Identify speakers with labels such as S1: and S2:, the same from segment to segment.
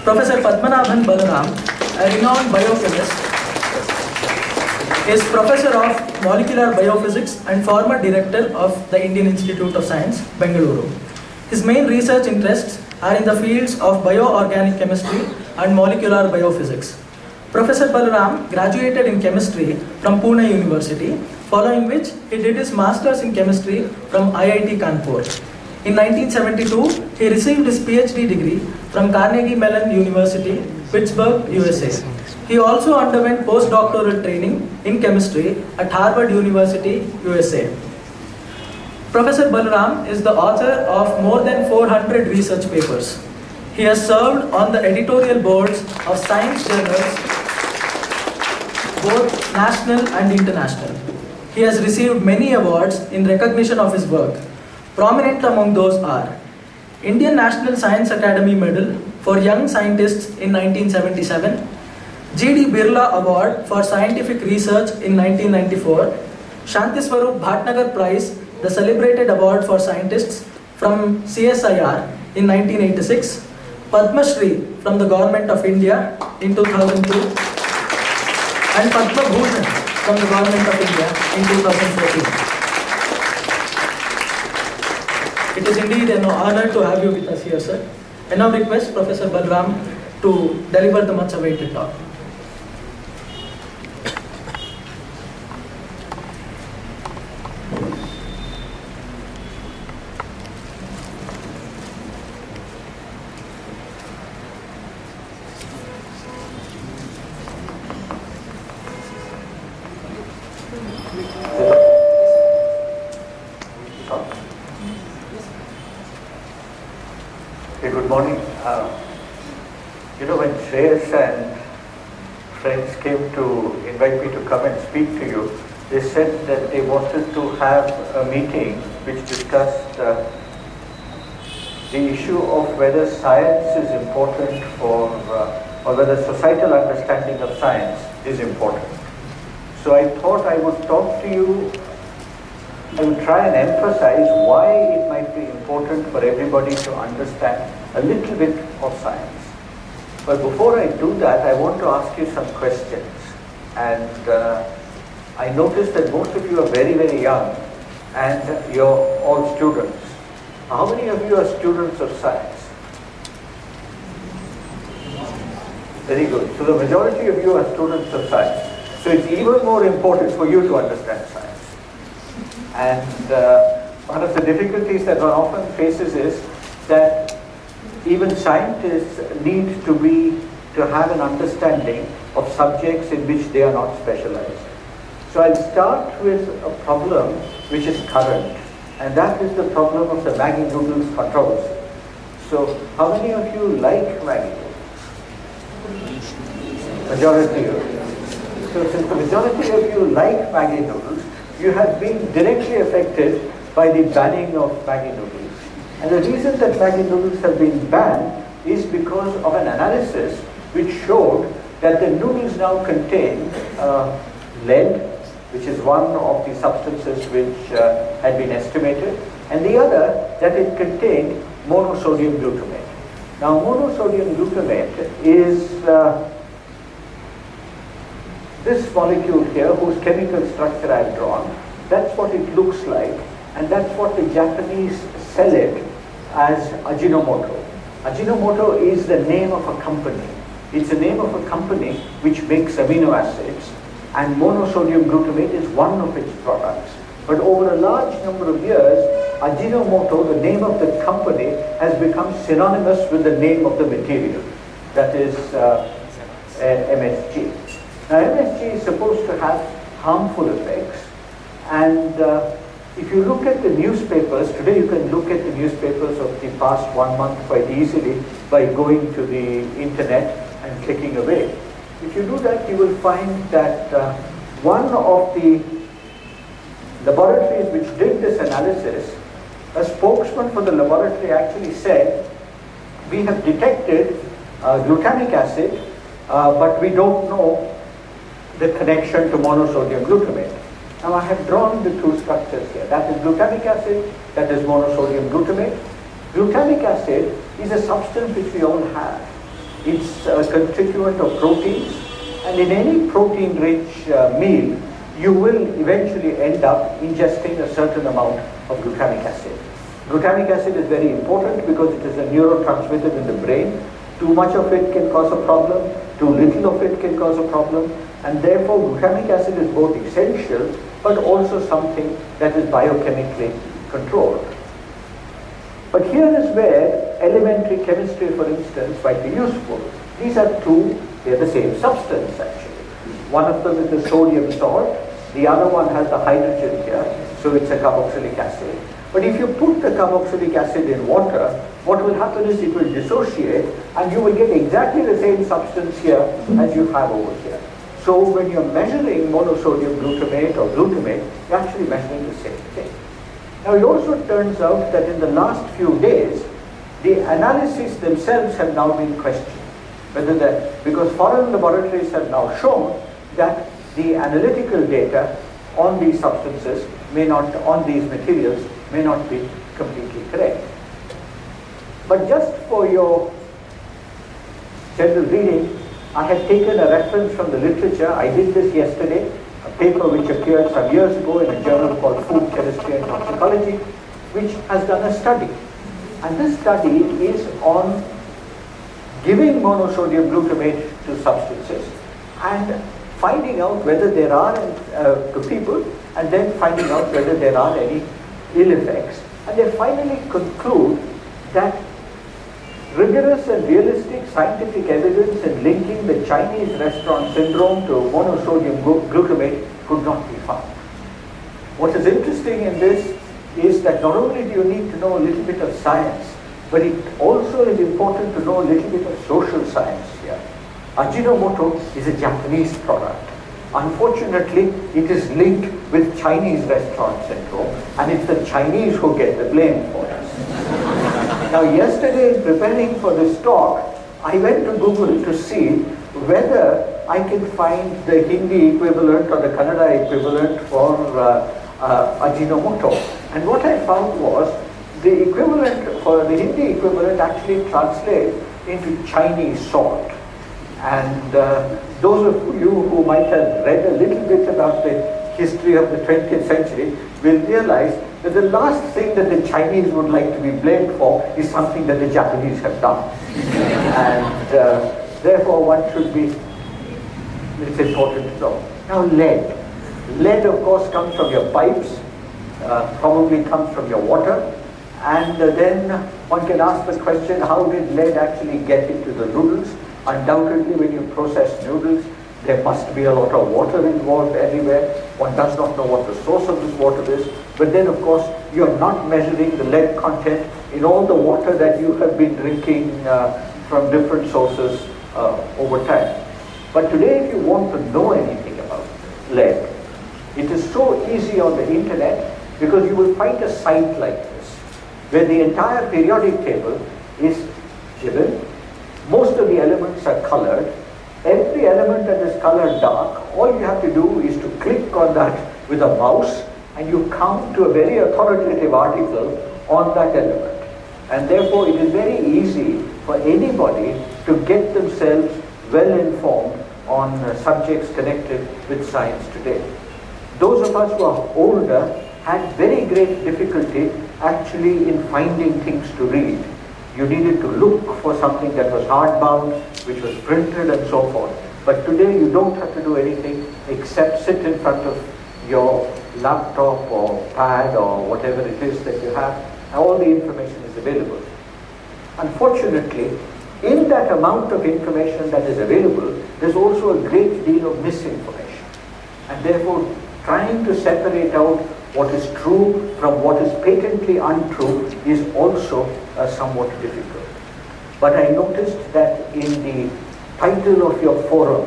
S1: Professor Padmanabhan Balaram, a renowned biochemist, is Professor of Molecular Biophysics and former Director of the Indian Institute of Science, Bengaluru. His main research interests are in the fields of bioorganic chemistry and molecular biophysics. Professor Balaram graduated in chemistry from Pune University, following which he did his masters in chemistry from IIT Kanpur. In 1972, he received his PhD degree from Carnegie Mellon University, Pittsburgh, USA. He also underwent postdoctoral training in chemistry at Harvard University, USA. Professor Balaram is the author of more than 400 research papers. He has served on the editorial boards of science journals, both national and international. He has received many awards in recognition of his work. Prominent among those are Indian National Science Academy Medal for Young Scientists in 1977, G.D. Birla Award for Scientific Research in 1994, Shantiswarup Bhatnagar Prize, the celebrated award for scientists from CSIR in 1986, Padma Shri from the Government of India in 2002, and Padma Bhushan from the Government of India in 2014. It is indeed an honor to have you with us here, sir. I now request Professor Balaram to deliver the much awaited talk.
S2: Good morning. When Shreyas and friends came to invite me to come and speak to you, they said that they wanted to have a meeting which discussed the issue of whether science is important for, or whether societal understanding of science is important. So I thought I would talk to you, I would try and emphasize why it might be important for everybody to understand a little bit of science. But before I do that, I want to ask you some questions. And I noticed that most of you are very, very young and you're all students. How many of you are students of science? Very good. So the majority of you are students of science. So it's even more important for you to understand science. And one of the difficulties that one often faces is that even scientists need to have an understanding of subjects in which they are not specialized. So I'll start with a problem which is current, and that is the problem of the Maggi noodles controversy. So how many of you like Maggi noodles? Majority of you. So since the majority of you like Maggi noodles, you have been directly affected by the banning of Maggi noodles. And the reason that Maggi noodles have been banned is because of an analysis which showed that the noodles now contain lead, which is one of the substances which had been estimated, and the other that it contained monosodium glutamate. Now monosodium glutamate is this molecule here, whose chemical structure I have drawn. That's what it looks like, and that's what the Japanese sell it as Ajinomoto. Ajinomoto is the name of a company. It's the name of a company which makes amino acids, and monosodium glutamate is one of its products. But over a large number of years, Ajinomoto, the name of the company, has become synonymous with the name of the material, that is MSG. Now MSG is supposed to have harmful effects, and if you look at the newspapers, today you can look at the newspapers of the past 1 month quite easily by going to the internet and clicking away. If you do that, you will find that one of the laboratories which did this analysis, a spokesman for the laboratory actually said, we have detected glutamic acid, but we don't know the connection to monosodium glutamate. Now I have drawn the two structures here. That is glutamic acid, that is monosodium glutamate. Glutamic acid is a substance which we all have. It's a constituent of proteins, and in any protein-rich meal, you will eventually end up ingesting a certain amount of glutamic acid. Glutamic acid is very important because it is a neurotransmitter in the brain. Too much of it can cause a problem, too little of it can cause a problem, and therefore glutamic acid is both essential but also something that is biochemically controlled. But here is where elementary chemistry, for instance, might be useful. These are two, they're the same substance actually. One of them is the sodium salt, the other one has the hydrogen here, so it's a carboxylic acid. But if you put the carboxylic acid in water, what will happen is it will dissociate and you will get exactly the same substance here as you have over here. So when you're measuring monosodium glutamate or glutamate, you're actually measuring the same thing. Now it also turns out that in the last few days, the analyses themselves have now been questioned. Because foreign laboratories have now shown that the analytical data on these substances on these materials may not be completely correct. But just for your general reading, I have taken a reference from the literature. I did this yesterday, a paper which appeared some years ago in a journal called Food Chemistry and Toxicology, which has done a study. And this study is on giving monosodium glutamate to substances and finding out whether there are to people, and then finding out whether there are any ill effects. And they finally conclude that rigorous and realistic scientific evidence in linking the Chinese restaurant syndrome to monosodium glutamate could not be found. What is interesting in this is that not only do you need to know a little bit of science, but it also is important to know a little bit of social science here. Ajinomoto is a Japanese product. Unfortunately, it is linked with Chinese restaurant syndrome, and it's the Chinese who get the blame for it. Now, yesterday, in preparing for this talk, I went to Google to see whether I can find the Hindi equivalent or the Kannada equivalent for Ajinomoto. And what I found was the equivalent for the Hindi equivalent actually translates into Chinese salt. And those of you who might have read a little bit about the history of the 20th century will realize that the last thing that the Chinese would like to be blamed for is something that the Japanese have done. And therefore one should be, it's important to know. Now lead. Lead of course comes from your pipes, probably comes from your water, and then one can ask the question, how did lead actually get into the noodles? Undoubtedly, when you process noodles, there must be a lot of water involved everywhere. One does not know what the source of this water is. But then, of course, you're not measuring the lead content in all the water that you have been drinking from different sources over time. But today, if you want to know anything about lead, it is so easy on the internet because you will find a site like this, where the entire periodic table is given. Most of the elements are colored. Every element that is colored dark, all you have to do is to click on that with a mouse and you come to a very authoritative article on that element. And therefore it is very easy for anybody to get themselves well informed on subjects connected with science today. Those of us who are older had very great difficulty actually in finding things to read. You needed to look for something that was hardbound, which was printed and so forth. But today you don't have to do anything except sit in front of your laptop or pad or whatever it is that you have, and all the information is available. Unfortunately, in that amount of information that is available, there's also a great deal of misinformation. And therefore, trying to separate out what is true from what is patently untrue is also somewhat difficult. But I noticed that in the title of your forum,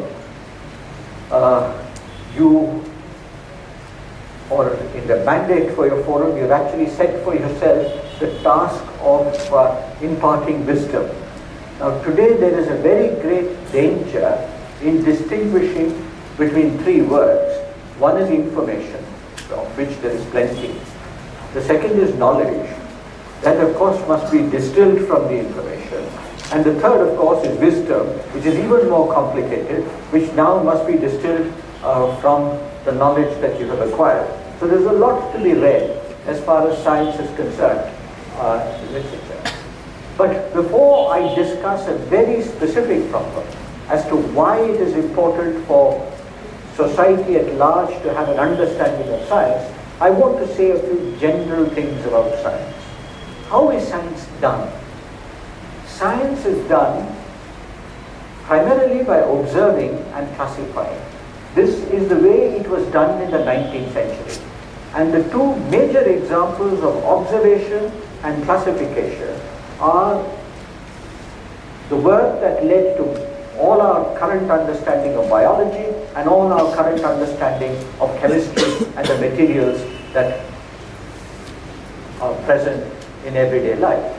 S2: or in the mandate for your forum, you've actually set for yourself the task of imparting wisdom. Now today there is a very great danger in distinguishing between three words. One is information, of which there is plenty. The second is knowledge. That of course must be distilled from the information. And the third, of course, is wisdom, which is even more complicated, which now must be distilled from the knowledge that you have acquired. So there's a lot to be read as far as science is concerned, literature. But before I discuss a very specific problem as to why it is important for society at large to have an understanding of science, I want to say a few general things about science. How is science done? Science is done primarily by observing and classifying. This is the way it was done in the 19th century. And the two major examples of observation and classification are the work that led to all our current understanding of biology and all our current understanding of chemistry and the materials that are present in everyday life.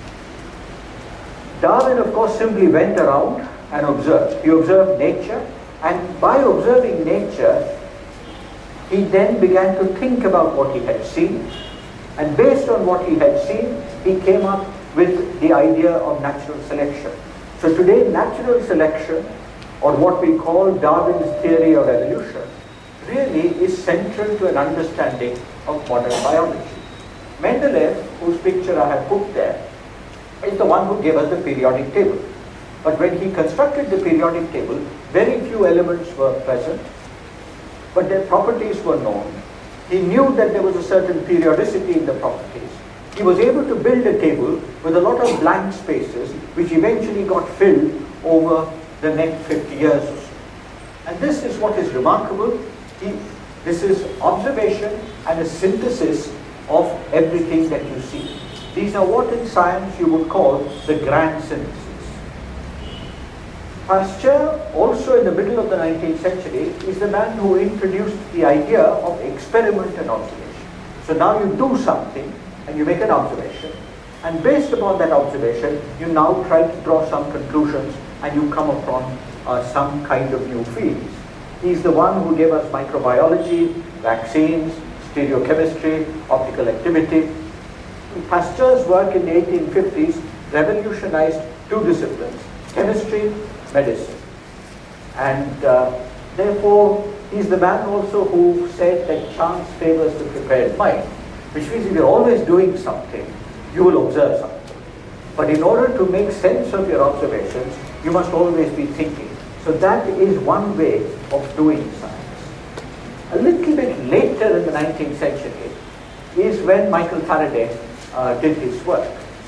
S2: Darwin, of course, simply went around and observed. He observed nature, and by observing nature, he then began to think about what he had seen, and based on what he had seen, he came up with the idea of natural selection. So today, natural selection, or what we call Darwin's theory of evolution, really is central to an understanding of modern biology. Mendeleev, whose picture I have put there, is the one who gave us the periodic table. But when he constructed the periodic table, very few elements were present, but their properties were known. He knew that there was a certain periodicity in the properties. He was able to build a table with a lot of blank spaces, which eventually got filled over the next 50 years or so. And this is what is remarkable. This is observation and a synthesis of everything that you see. These are what in science you would call the grand synthesis. Pasteur, also in the middle of the 19th century, is the man who introduced the idea of experiment and observation. So now you do something and you make an observation, and based upon that observation, you now try to draw some conclusions and you come upon some kind of new fields. He's the one who gave us microbiology, vaccines, stereochemistry, optical activity. Pasteur's work in the 1850s revolutionized two disciplines, chemistry, medicine. And therefore, he's the man also who said that chance favors the prepared mind, which means if you're always doing something, you will observe something. But in order to make sense of your observations, you must always be thinking. So that is one way of doing science. A little bit later in the 19th century is when Michael Faraday did his work.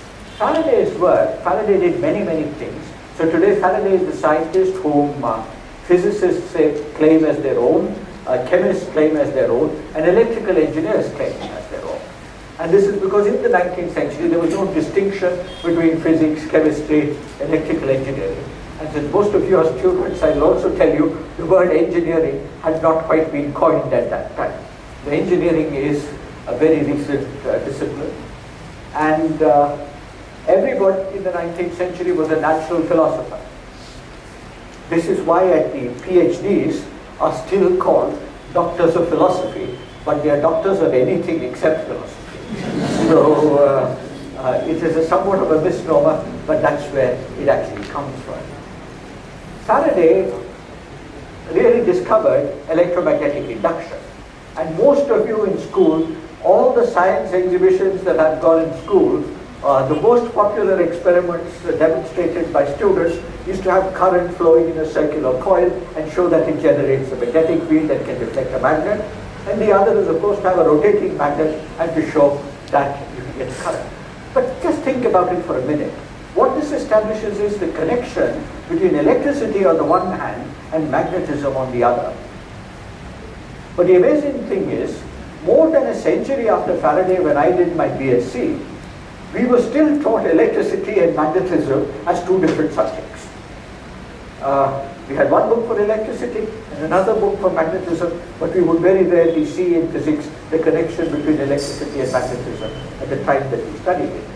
S2: Faraday did many, many things. So today Faraday is the scientist whom physicists claim as their own, chemists claim as their own, and electrical engineers claim as their own. And this is because in the 19th century there was no distinction between physics, chemistry, electrical engineering. And since most of you are students, I will also tell you the word engineering had not quite been coined at that time. The engineering is a very recent discipline. And everybody in the 19th century was a natural philosopher. This is why at the PhDs are still called doctors of philosophy, but they are doctors of anything except philosophy. So it is somewhat of a misnomer, but that's where it actually comes from. Faraday really discovered electromagnetic induction. And most of you in school, all the science exhibitions that I've gone in school, the most popular experiments demonstrated by students used to have current flowing in a circular coil and show that it generates a magnetic field that can deflect a magnet. And the other is, of course, to have a rotating magnet and to show that you can get current. But just think about it for a minute. What this establishes is the connection between electricity on the one hand and magnetism on the other. But the amazing thing is, more than a century after Faraday, when I did my BSc, we were still taught electricity and magnetism as two different subjects. We had one book for electricity and another book for magnetism, but we would very rarely see in physics the connection between electricity and magnetism at the time that we studied it.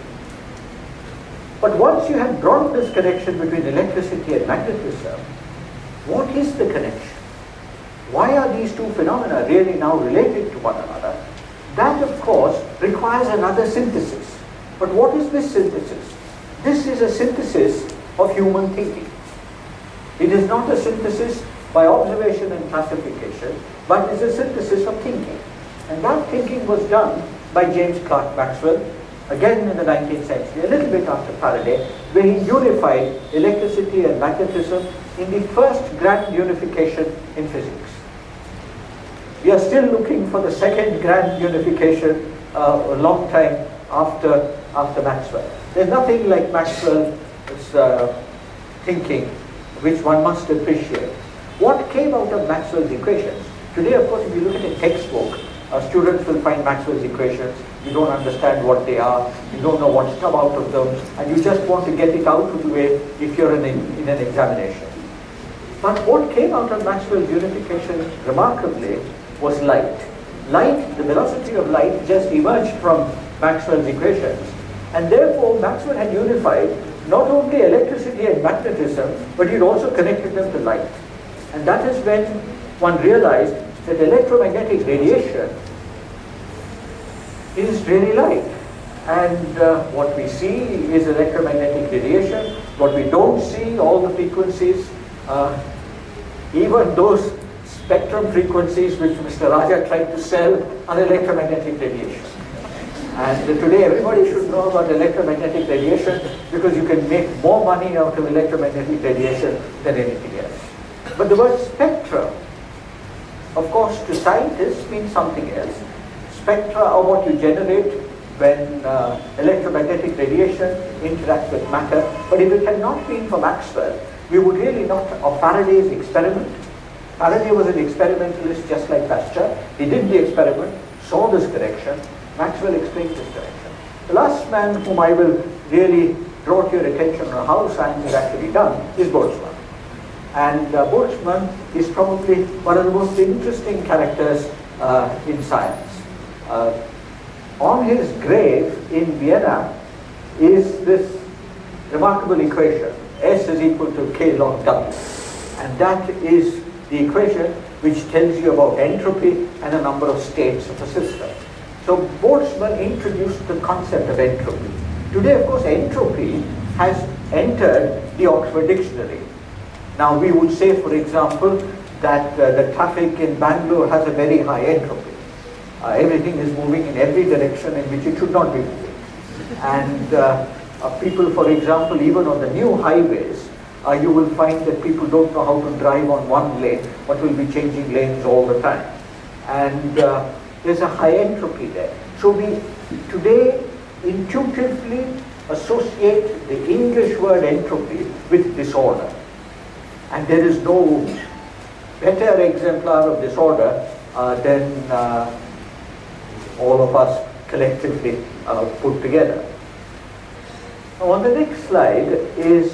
S2: But once you have drawn this connection between electricity and magnetism, what is the connection? Why are these two phenomena really now related to one another? That, of course, requires another synthesis. But what is this synthesis? This is a synthesis of human thinking. It is not a synthesis by observation and classification, but is a synthesis of thinking. And that thinking was done by James Clerk Maxwell, again in the 19th century, a little bit after Faraday, where he unified electricity and magnetism in the first grand unification in physics. We are still looking for the second grand unification a long time after Maxwell. There's nothing like Maxwell's thinking which one must appreciate. What came out of Maxwell's equations? Today, of course, if you look at a textbook, students will find Maxwell's equations, you don't understand what they are, you don't know what's come out of them, and you just want to get it out of the way if you're in an examination. But what came out of Maxwell's unification remarkably was light. Light, the velocity of light just emerged from Maxwell's equations, and therefore Maxwell had unified not only electricity and magnetism, but he'd also connected them to light. And that is when one realized that electromagnetic radiation is really light. And what we see is electromagnetic radiation. What we don't see, all the frequencies, even those spectrum frequencies which Mr. Raja tried to sell, are electromagnetic radiation. And today everybody should know about electromagnetic radiation because you can make more money out of electromagnetic radiation than anything else. But the word spectrum, of course, to scientists means something else. Spectra are what you generate when electromagnetic radiation interacts with matter. But if it had not been for Maxwell, we would really not, or Faraday's experiment. Faraday was an experimentalist just like Pasteur. He did the experiment, saw this correction. Maxwell explained this correction. The last man whom I will really draw to your attention on how science is actually done is Boltzmann. And Boltzmann is probably one of the most interesting characters in science. On his grave in Vienna is this remarkable equation, S is equal to K log W. And that is the equation which tells you about entropy and a number of states of a system. So Boltzmann introduced the concept of entropy. Today, of course, entropy has entered the Oxford Dictionary. Now, we would say, for example, that the traffic in Bangalore has a very high entropy. Everything is moving in every direction in which it should not be moving. And people, for example, even on the new highways, you will find that people don't know how to drive on one lane, but will be changing lanes all the time. And there's a high entropy there. So we today intuitively associate the English word entropy with disorder. And there is no better exemplar of disorder than all of us collectively put together. Now on the next slide is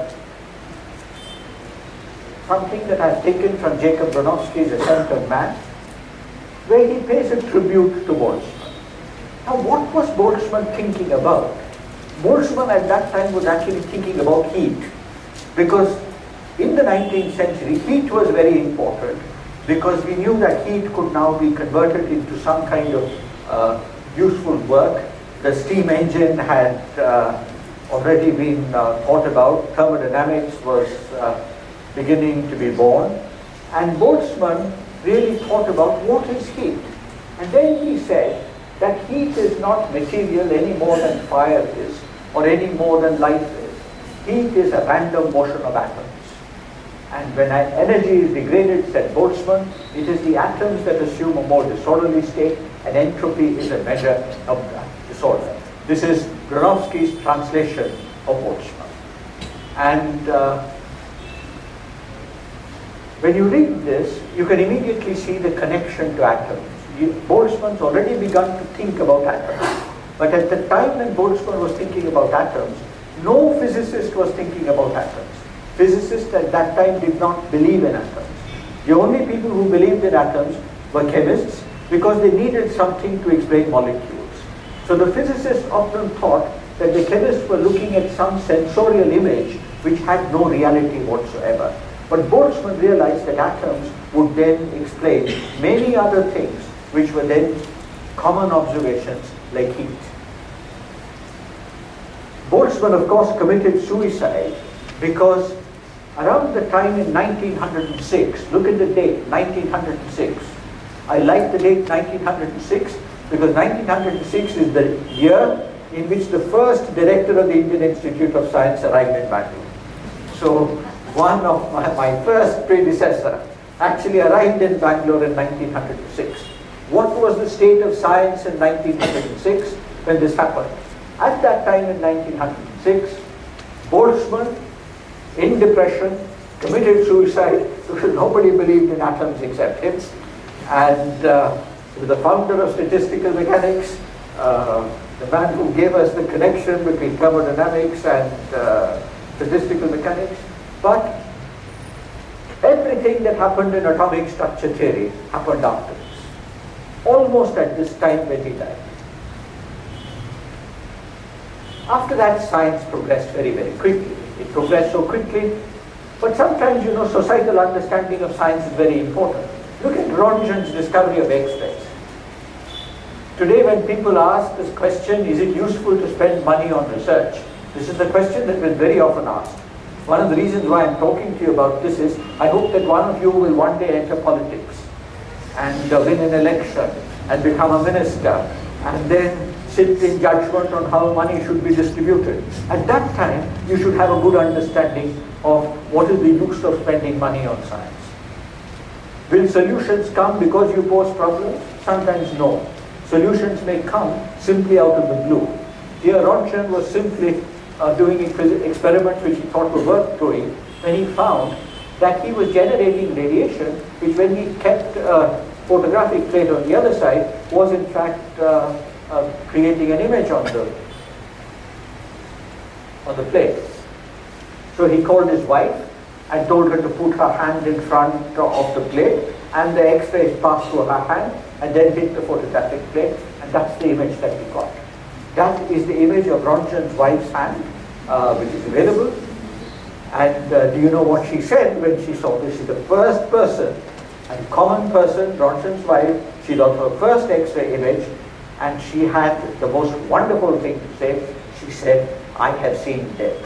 S2: something that I've taken from Jacob Bronowski's Ascent of Man, where he pays a tribute to Boltzmann. Now what was Boltzmann thinking about? Boltzmann at that time was actually thinking about heat, because in the 19th century, heat was very important because we knew that heat could now be converted into some kind of useful work. The steam engine had already been thought about. Thermodynamics was beginning to be born. And Boltzmann really thought about what is heat. And then he said that heat is not material any more than fire is, or any more than light is. Heat is a random motion of atoms. And when energy is degraded, said Boltzmann, it is the atoms that assume a more disorderly state, and entropy is a measure of that disorder. This is Bronowski's translation of Boltzmann. And when you read this, you can immediately see the connection to atoms. Boltzmann's already begun to think about atoms. But at the time when Boltzmann was thinking about atoms, no physicist was thinking about atoms. Physicists at that time did not believe in atoms. The only people who believed in atoms were chemists because they needed something to explain molecules. So the physicists often thought that the chemists were looking at some sensorial image which had no reality whatsoever. But Boltzmann realized that atoms would then explain many other things which were then common observations like heat. Boltzmann, of course, committed suicide because around the time in 1906, look at the date, 1906. I like the date 1906 because 1906 is the year in which the first director of the Indian Institute of Science arrived in Bangalore. So one of my first predecessor actually arrived in Bangalore in 1906. What was the state of science in 1906 when this happened? At that time in 1906, Boltzmann, in depression, committed suicide because nobody believed in atoms except him. And he was the founder of statistical mechanics, the man who gave us the connection between thermodynamics and statistical mechanics. But everything that happened in atomic structure theory happened after this, almost at this time when he died. After that, science progressed very, very quickly. It progressed so quickly, but sometimes, you know, societal understanding of science is very important. Look at Röntgen's discovery of X-rays. Today, when people ask this question, is it useful to spend money on research? This is the question that was very often asked. One of the reasons why I'm talking to you about this is, I hope that one of you will one day enter politics and win an election and become a minister and then sit in judgment on how money should be distributed. At that time, you should have a good understanding of what is the use of spending money on science. Will solutions come because you pose problems? Sometimes no. Solutions may come simply out of the blue. Here Röntgen was simply doing experiments which he thought were worth doing when he found that he was generating radiation which, when he kept a photographic plate on the other side, was in fact creating an image on the plate. So he called his wife and told her to put her hand in front of the plate, and the X-rays passed through her hand and then hit the photographic plate, and that's the image that we got. That is the image of Röntgen's wife's hand, which is available. And do you know what she said when she saw this? She's the first person, a common person, Röntgen's wife. She got her first X-ray image, and she had the most wonderful thing to say. She said, "I have seen death."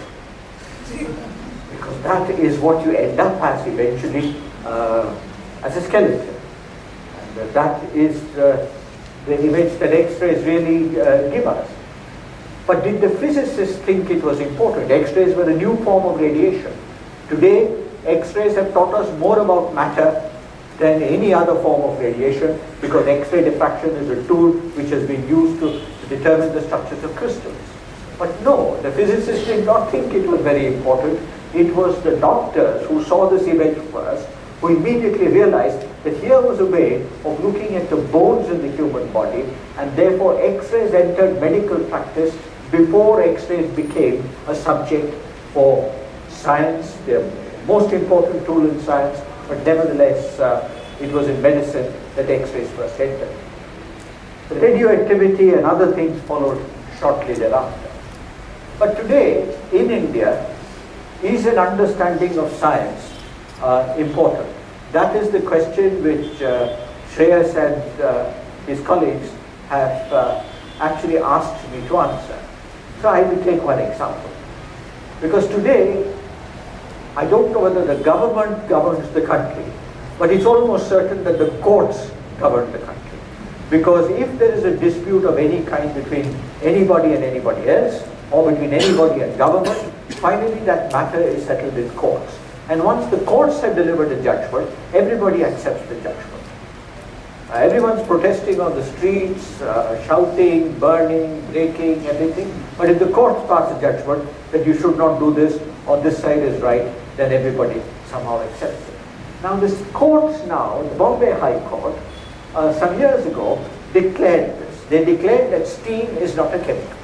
S2: Because that is what you end up as eventually, as a skeleton. And that is the image that X-rays really give us. But did the physicists think it was important? X-rays were a new form of radiation. Today, X-rays have taught us more about matter than any other form of radiation, because X-ray diffraction is a tool which has been used to determine the structures of crystals. But no, the physicists did not think it was very important. It was the doctors who saw this image first who immediately realized that here was a way of looking at the bones in the human body, and therefore X-rays entered medical practice before X-rays became a subject for science, the most important tool in science, but nevertheless it was in medicine that X-rays first entered. The radioactivity and other things followed shortly thereafter. But today, in India, is an understanding of science important? That is the question which Shreyas and his colleagues have actually asked me to answer. So I will take one example. Because today, I don't know whether the government governs the country, but it's almost certain that the courts govern the country. Because if there is a dispute of any kind between anybody and anybody else, or between anybody and government, finally that matter is settled in courts. And once the courts have delivered a judgment, everybody accepts the judgment. Everyone's protesting on the streets, shouting, burning, breaking, everything. But if the courts pass a judgment that you should not do this, or this side is right, then everybody somehow accepts it. Now this courts now, the Bombay High Court, some years ago, declared this. They declared that steam is not a chemical.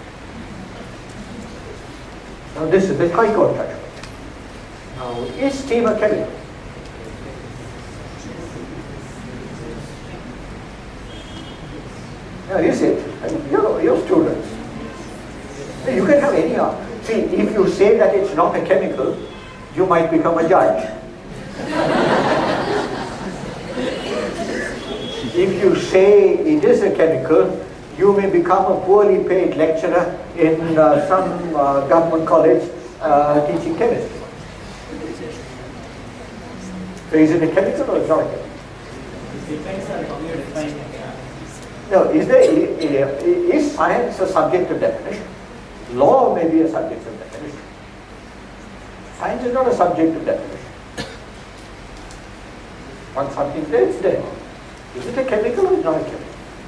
S2: Now this is the High Court judgment. Now, is steam a chemical? Now, is it? You're students. You can have any art. See, if you say that it's not a chemical, you might become a judge. If you say it is a chemical, you may become a poorly paid lecturer in some government college teaching chemistry. So is it a chemical or is not a chemical?
S3: It depends on how you define it.
S2: No, is science a subject of definition? Law may be a subject of definition. Science is not a subject of definition. Once something's there, it's there. Is it a chemical or is it not a chemical?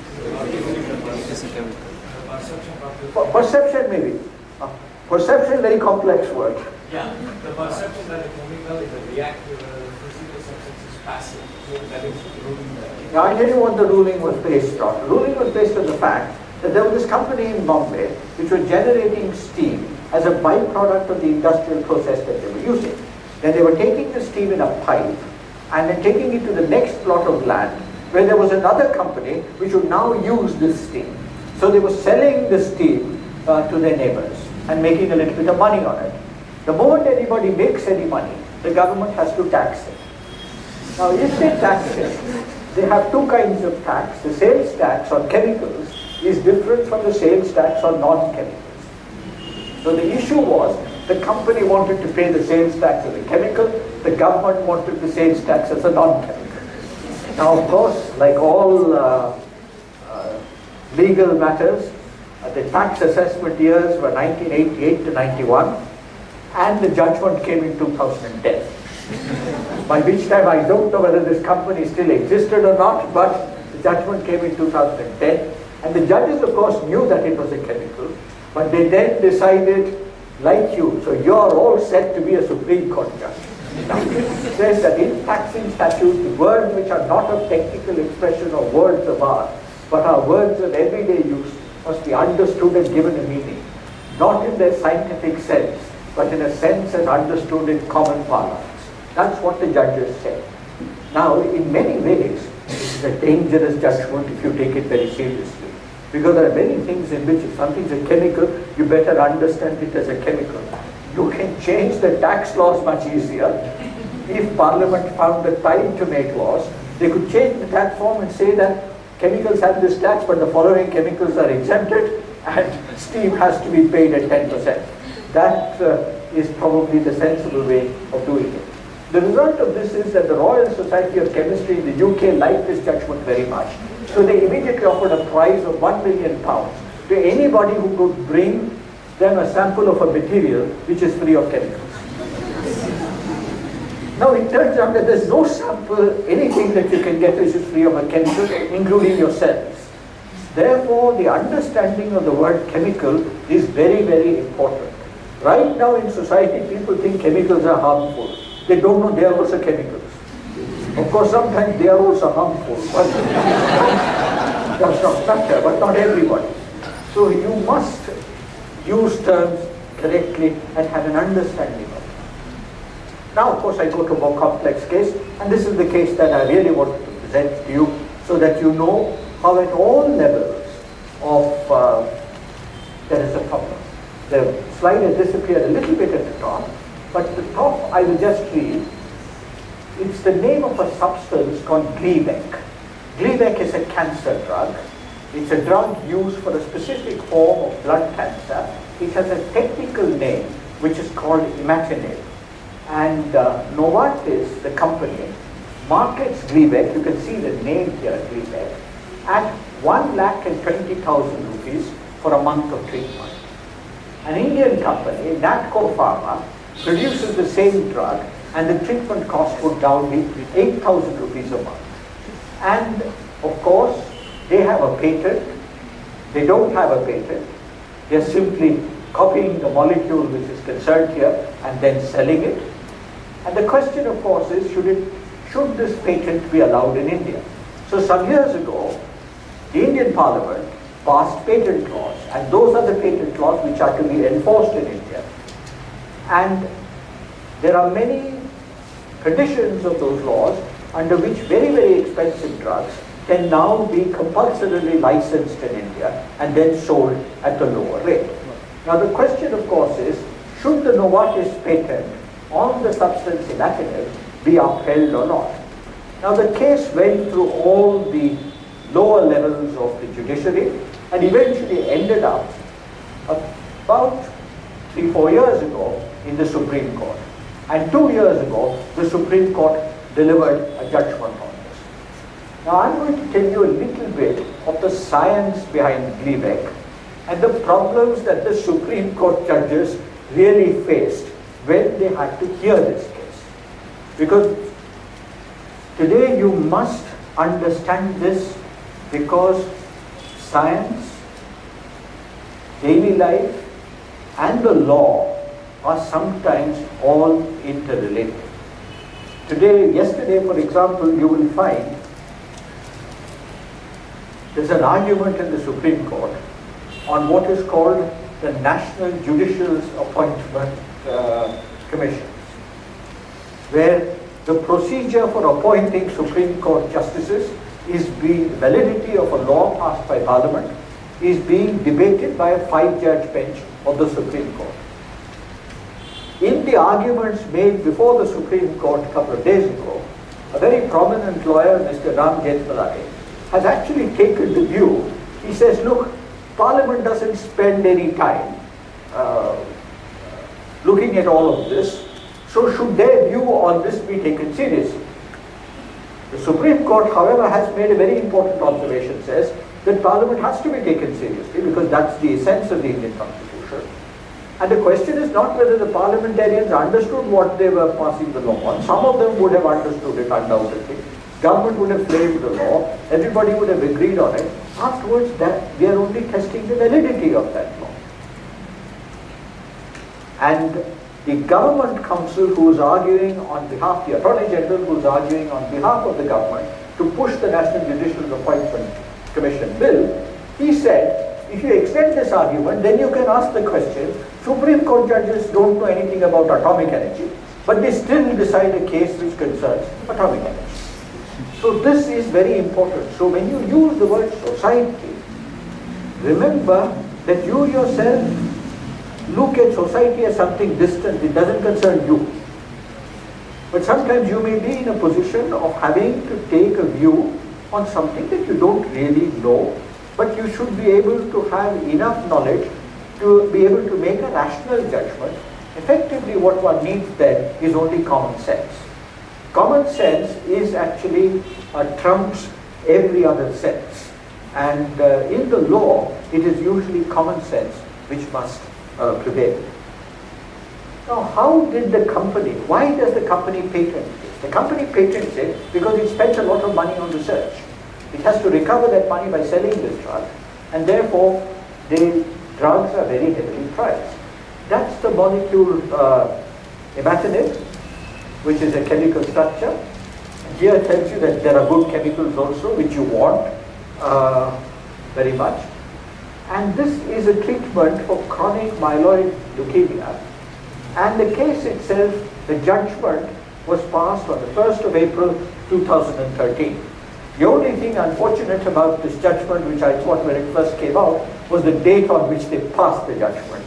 S2: Perception maybe. Perception is a very complex word.
S4: Yeah, the perception that a chemical is a reactive, physical substance is passive. So that is the ruling there.
S2: Now I'll tell you what the ruling was based on. The ruling was based on the fact that there was this company in Bombay which was generating steam as a byproduct of the industrial process that they were using. Then they were taking the steam in a pipe and then taking it to the next plot of land where there was another company which would now use this steam. So they were selling the steam to their neighbors and making a little bit of money on it. The moment anybody makes any money, the government has to tax it. Now if they tax it, they have two kinds of tax. The sales tax on chemicals is different from the sales tax on non-chemicals. So the issue was the company wanted to pay the sales tax as a chemical, the government wanted the sales tax as a non-chemical. Now of course, like all legal matters, the tax assessment years were 1988 to 91 and the judgment came in 2010. By which time I don't know whether this company still existed or not, but the judgment came in 2010 and the judges of course knew that it was a chemical, but they then decided, like you, so you're all set to be a Supreme Court judge. Now, it says that in taxing statutes, words which are not of technical expression or words of art, but are words of everyday use, must be understood and given a meaning, not in their scientific sense, but in a sense as understood in common parlance. That's what the judges said. Now, in many ways, this is a dangerous judgment if you take it very seriously. Because there are many things in which if something's a chemical, you better understand it as a chemical. You can change the tax laws much easier. If Parliament found the time to make laws, they could change the tax form and say that chemicals have this tax, but the following chemicals are exempted and steam has to be paid at 10%. That is probably the sensible way of doing it. The result of this is that the Royal Society of Chemistry in the UK liked this judgment very much. So they immediately offered a prize of £1 million to anybody who could bring them a sample of a material which is free of chemicals. Now it turns out that there's no sample, anything that you can get which is free of a chemical, including your cells. Therefore, the understanding of the word chemical is very, very important. Right now in society, people think chemicals are harmful. They don't know they are also chemicals. Of course, sometimes they are also harmful, but that's not matter, but not everybody. So you must use terms correctly and have an understanding of it. Now, of course, I go to a more complex case, and this is the case that I really wanted to present to you so that you know how at all levels of there is a problem. The slide has disappeared a little bit at the top, but at the top I will just read. It's the name of a substance called Gleevec. Gleevec is a cancer drug. It's a drug used for a specific form of blood cancer. It has a technical name which is called imatinib. And Novartis, the company, markets Gleevec, you can see the name here, Gleevec, at 1,20,000 rupees for a month of treatment. An Indian company, Natco Pharma, produces the same drug and the treatment cost would now be 8,000 rupees a month. And of course, they have a patent. They don't have a patent. They're simply copying the molecule which is concerned here and then selling it. And the question, of course, is should this patent be allowed in India? So some years ago, the Indian Parliament passed patent laws, and those are the patent laws which are to be enforced in India. And there are many conditions of those laws under which very, very expensive drugs can now be compulsorily licensed in India and then sold at a lower rate. Now the question, of course, is should the Novartis patent on the substance imatinib be upheld or not? Now the case went through all the lower levels of the judiciary and eventually ended up about 3-4 years ago in the Supreme Court. And 2 years ago, the Supreme Court delivered a judgment on this. Now I'm going to tell you a little bit of the science behind Viveka and the problems that the Supreme Court judges really faced when they had to hear this case. Because today you must understand this, because science, daily life and the law are sometimes all interrelated. Yesterday, for example, you will find there's an argument in the Supreme Court on what is called the National Judicial Appointment Commission, where the procedure for appointing Supreme Court justices is the validity of a law passed by Parliament is being debated by a 5-judge bench of the Supreme Court. In the arguments made before the Supreme Court a couple of days ago, a very prominent lawyer, Mr. Ram Jethmalani, has actually taken the view. He says, look, Parliament doesn't spend any time looking at all of this, so should their view on this be taken seriously? The Supreme Court, however, has made a very important observation, says that Parliament has to be taken seriously because that's the essence of the Indian Constitution. And the question is not whether the parliamentarians understood what they were passing the law on. Some of them would have understood it undoubtedly. Government would have framed the law. Everybody would have agreed on it. Afterwards, that we are only testing the validity of that law. And the government counsel who is arguing on behalf, the Attorney General who is arguing on behalf of the government to push the National Judicial Appointment Commission bill, he said, if you extend this argument, then you can ask the question, Supreme Court judges don't know anything about atomic energy, but they still decide a case which concerns atomic energy. So this is very important. So when you use the word society, remember that you yourself look at society as something distant. It doesn't concern you. But sometimes you may be in a position of having to take a view on something that you don't really know, but you should be able to have enough knowledge to be able to make a rational judgment. Effectively, what one needs then is only common sense. Common sense is actually trumps every other sense. And in the law, it is usually common sense which must prevail. Now, how did the company, why does the company patent this? The company patents it because it spends a lot of money on research. It has to recover that money by selling this drug, and therefore the drugs are very heavily priced. That's the molecule imatinib, which is a chemical structure. And here it tells you that there are good chemicals also which you want very much. And this is a treatment for chronic myeloid leukemia. And the case itself, the judgment was passed on the 1st of April 2013. The only thing unfortunate about this judgment, which I thought when it first came out, was the date on which they passed the judgment.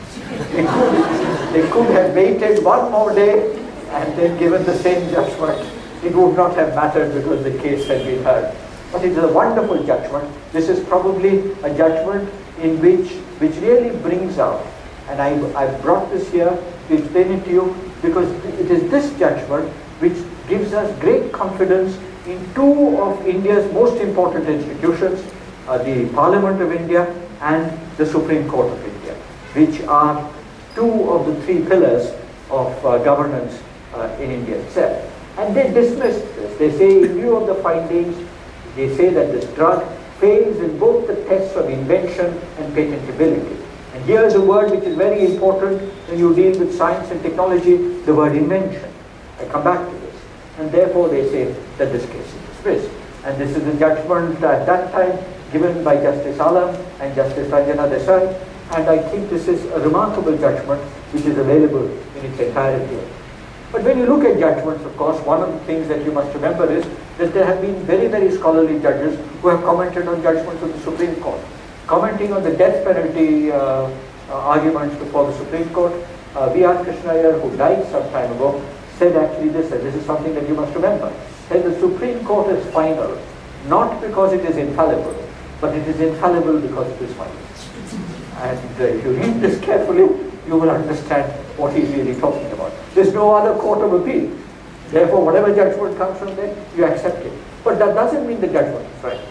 S2: They could have waited one more day and then given the same judgment. It would not have mattered because the case had been heard. But it is a wonderful judgment. This is probably a judgment in which really brings out, and I brought this here to explain it to you because it is this judgment which gives us great confidence in two of India's most important institutions, the Parliament of India and the Supreme Court of India, which are two of the three pillars of governance in India itself. And they dismiss this. They say, in view of the findings, they say that this drug fails in both the tests of invention and patentability. And here is a word which is very important when you deal with science and technology, the word invention. I come back to this. And therefore they say that this case is dismissed. And this is a judgment at that time given by Justice Alam and Justice Ranjana Desai. And I think this is a remarkable judgment which is available in its entirety. But when you look at judgments, of course, one of the things that you must remember is that there have been very, very scholarly judges who have commented on judgments of the Supreme Court. Commenting on the death penalty arguments before the Supreme Court, V.R. Krishnaiyer, who died some time ago, said actually this, and this is something that you must remember, said the Supreme Court is final, not because it is infallible, but it is infallible because it is final. And if you read this carefully, you will understand what he's really talking about. There's no other court of appeal. Therefore, whatever judgment comes from there, you accept it. But that doesn't mean the judgment is right.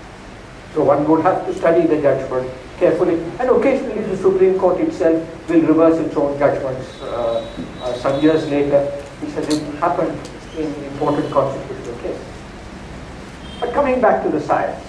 S2: So one would have to study the judgment carefully, and occasionally the Supreme Court itself will reverse its own judgments some years later, which has happened in important constitutional cases. But coming back to the science,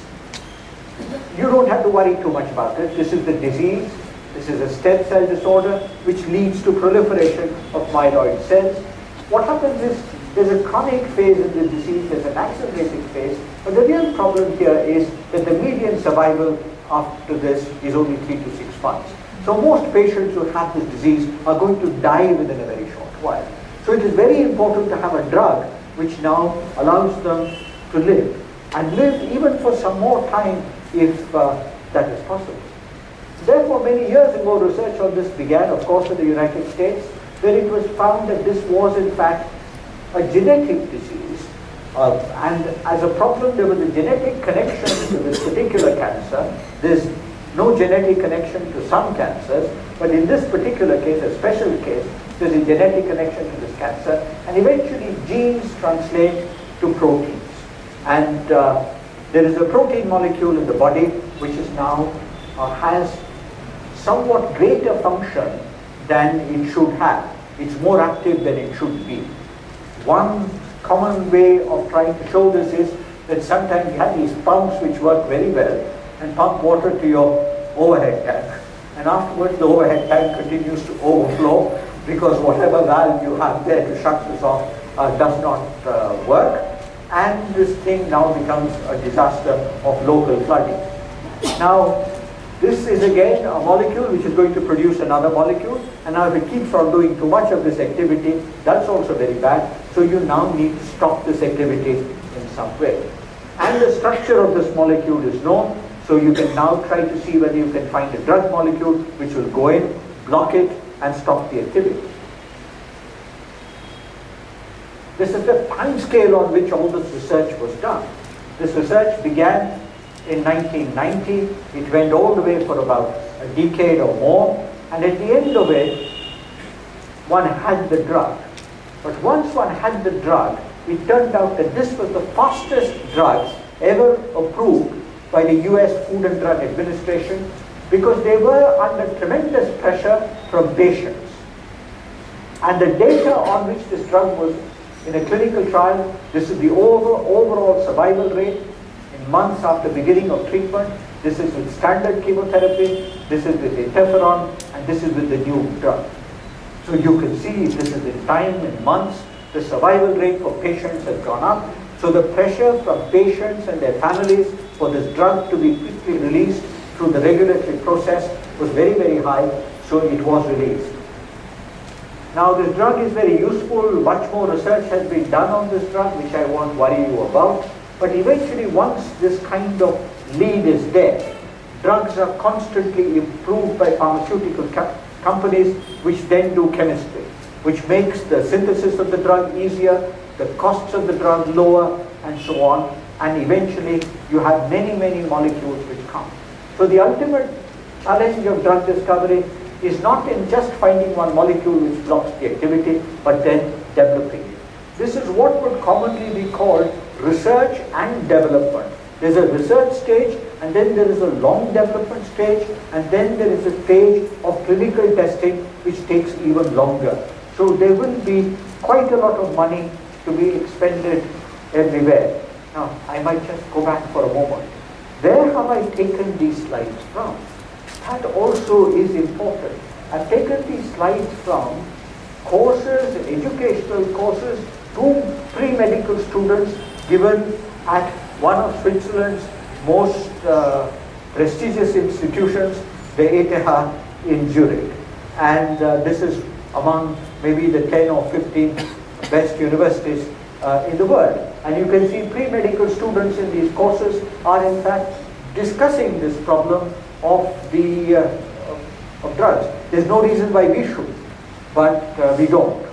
S2: you don't have to worry too much about it. This is the disease. This is a stem cell disorder which leads to proliferation of myeloid cells. What happens is there's a chronic phase in the disease, there's an accelerating phase, but the real problem here is that the median survival after this is only 3 to 6 months. So most patients who have this disease are going to die within a very short while. So it is very important to have a drug which now allows them to live, and live even for some more time if that is possible. Therefore, many years ago, research on this began, of course, in the United States, where it was found that this was in fact a genetic disease, and as a problem there was a genetic connection to this particular cancer. There's no genetic connection to some cancers, but in this particular case, a special case, there's a genetic connection to this cancer, and eventually genes translate to proteins. And there is a protein molecule in the body which is now has somewhat greater function than it should have. It's more active than it should be. One common way of trying to show this is that sometimes you have these pumps which work very well and pump water to your overhead tank, and afterwards the overhead tank continues to overflow because whatever valve you have there to shut this off does not work, and this thing now becomes a disaster of local flooding. Now, this is again a molecule which is going to produce another molecule, and now if it keeps on doing too much of this activity, that's also very bad. So you now need to stop this activity in some way. And the structure of this molecule is known, so you can now try to see whether you can find a drug molecule which will go in, block it, and stop the activity. This is the time scale on which all this research was done. This research began in 1990. It went all the way for about a decade or more, and at the end of it, one had the drug. But once one had the drug, it turned out that this was the fastest drug ever approved by the US Food and Drug Administration, because they were under tremendous pressure from patients. And the data on which this drug was in a clinical trial, this is the overall survival rate in months after beginning of treatment. This is with standard chemotherapy, this is with interferon, and this is with the new drug. So you can see this is in time, in months, the survival rate for patients has gone up. So the pressure from patients and their families for this drug to be quickly released through the regulatory process was very, very high, so it was released. Now this drug is very useful. Much more research has been done on this drug, which I won't worry you about. But eventually, once this kind of lead is there, drugs are constantly improved by pharmaceutical companies, which then do chemistry, which makes the synthesis of the drug easier, the costs of the drug lower, and so on. And eventually, you have many, many molecules which come. So the ultimate challenge of drug discovery is not in just finding one molecule which blocks the activity, but then developing it. This is what would commonly be called research and development. There's a research stage, and then there is a long development stage, and then there is a stage of clinical testing which takes even longer. So there will be quite a lot of money to be expended everywhere. Now, I might just go back for a moment. Where have I taken these slides from? That also is important. I've taken these slides from courses, educational courses, to pre-medical students given at one of Switzerland's most prestigious institutions, the ETH in Zurich. And this is among maybe the 10 or 15 best universities in the world. And you can see pre-medical students in these courses are in fact discussing this problem of the of drugs. There's no reason why we should, but we don't.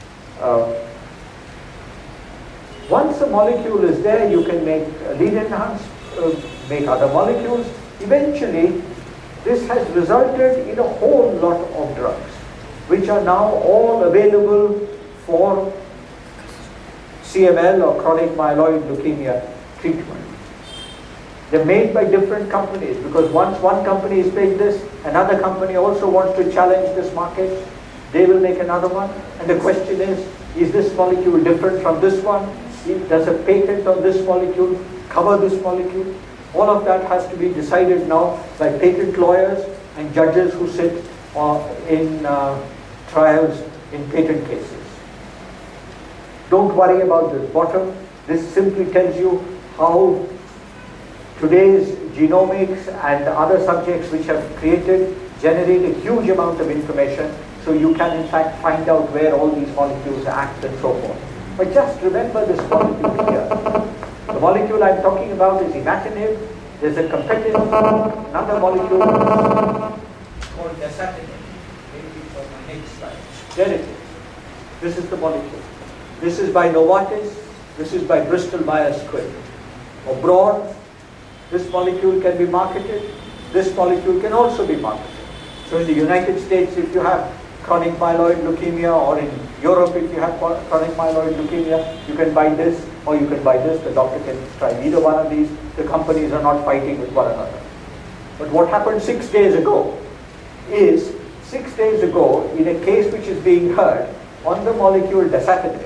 S2: Once a molecule is there, you can make lead enhance, make other molecules. Eventually, this has resulted in a whole lot of drugs, which are now all available for CML or chronic myeloid leukemia treatment. They're made by different companies, because once one company is making this, another company also wants to challenge this market. They will make another one. And the question is this molecule different from this one? Does a patent on this molecule cover this molecule? All of that has to be decided now by patent lawyers and judges who sit in trials in patent cases. Don't worry about this bottom. This simply tells you how today's genomics and other subjects which have created generate a huge amount of information, so you can in fact find out where all these molecules act and so forth. But just remember this molecule here. The molecule I'm talking about is imatinib. There's a competitive, another molecule called dasatinib. Maybe for my next slide. There it is. This is the molecule. This is by Novartis. This is by Bristol Myers Squibb. Abroad, this molecule can be marketed. This molecule can also be marketed. So in the United States, if you have chronic myeloid leukemia, or in Europe, if you have chronic myeloid leukemia, you can buy this or you can buy this. The doctor can try either one of these. The companies are not fighting with one another. But what happened 6 days ago is, 6 days ago, in a case which is being heard on the molecule dasatinib,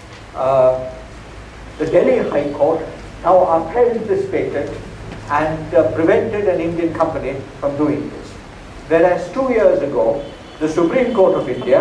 S2: the Delhi High Court now upheld this patent and prevented an Indian company from doing this. Whereas 2 years ago, the Supreme Court of India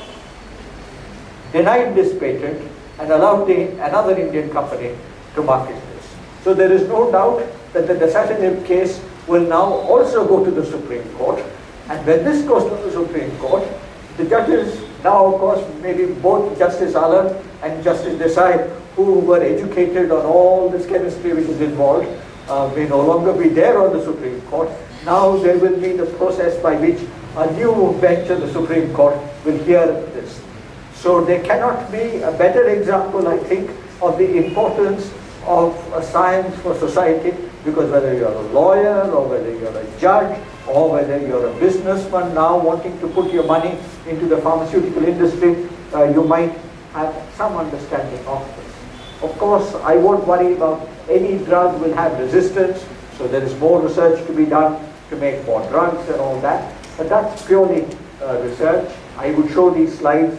S2: denied this patent and allowed another Indian company to market this. So there is no doubt that the dasatinib case will now also go to the Supreme Court. And when this goes to the Supreme Court, the judges now, of course, maybe both Justice Alam and Justice Desai, who were educated on all this chemistry which is involved, may no longer be there on the Supreme Court. Now there will be the process by which a new bench of the Supreme Court will hear this. So there cannot be a better example, I think, of the importance of science for society, because whether you're a lawyer or whether you're a judge or whether you're a businessman now wanting to put your money into the pharmaceutical industry, you might have some understanding of this. Of course, I won't worry about any drug will have resistance, so there is more research to be done to make more drugs and all that. But that's purely research. I would show these slides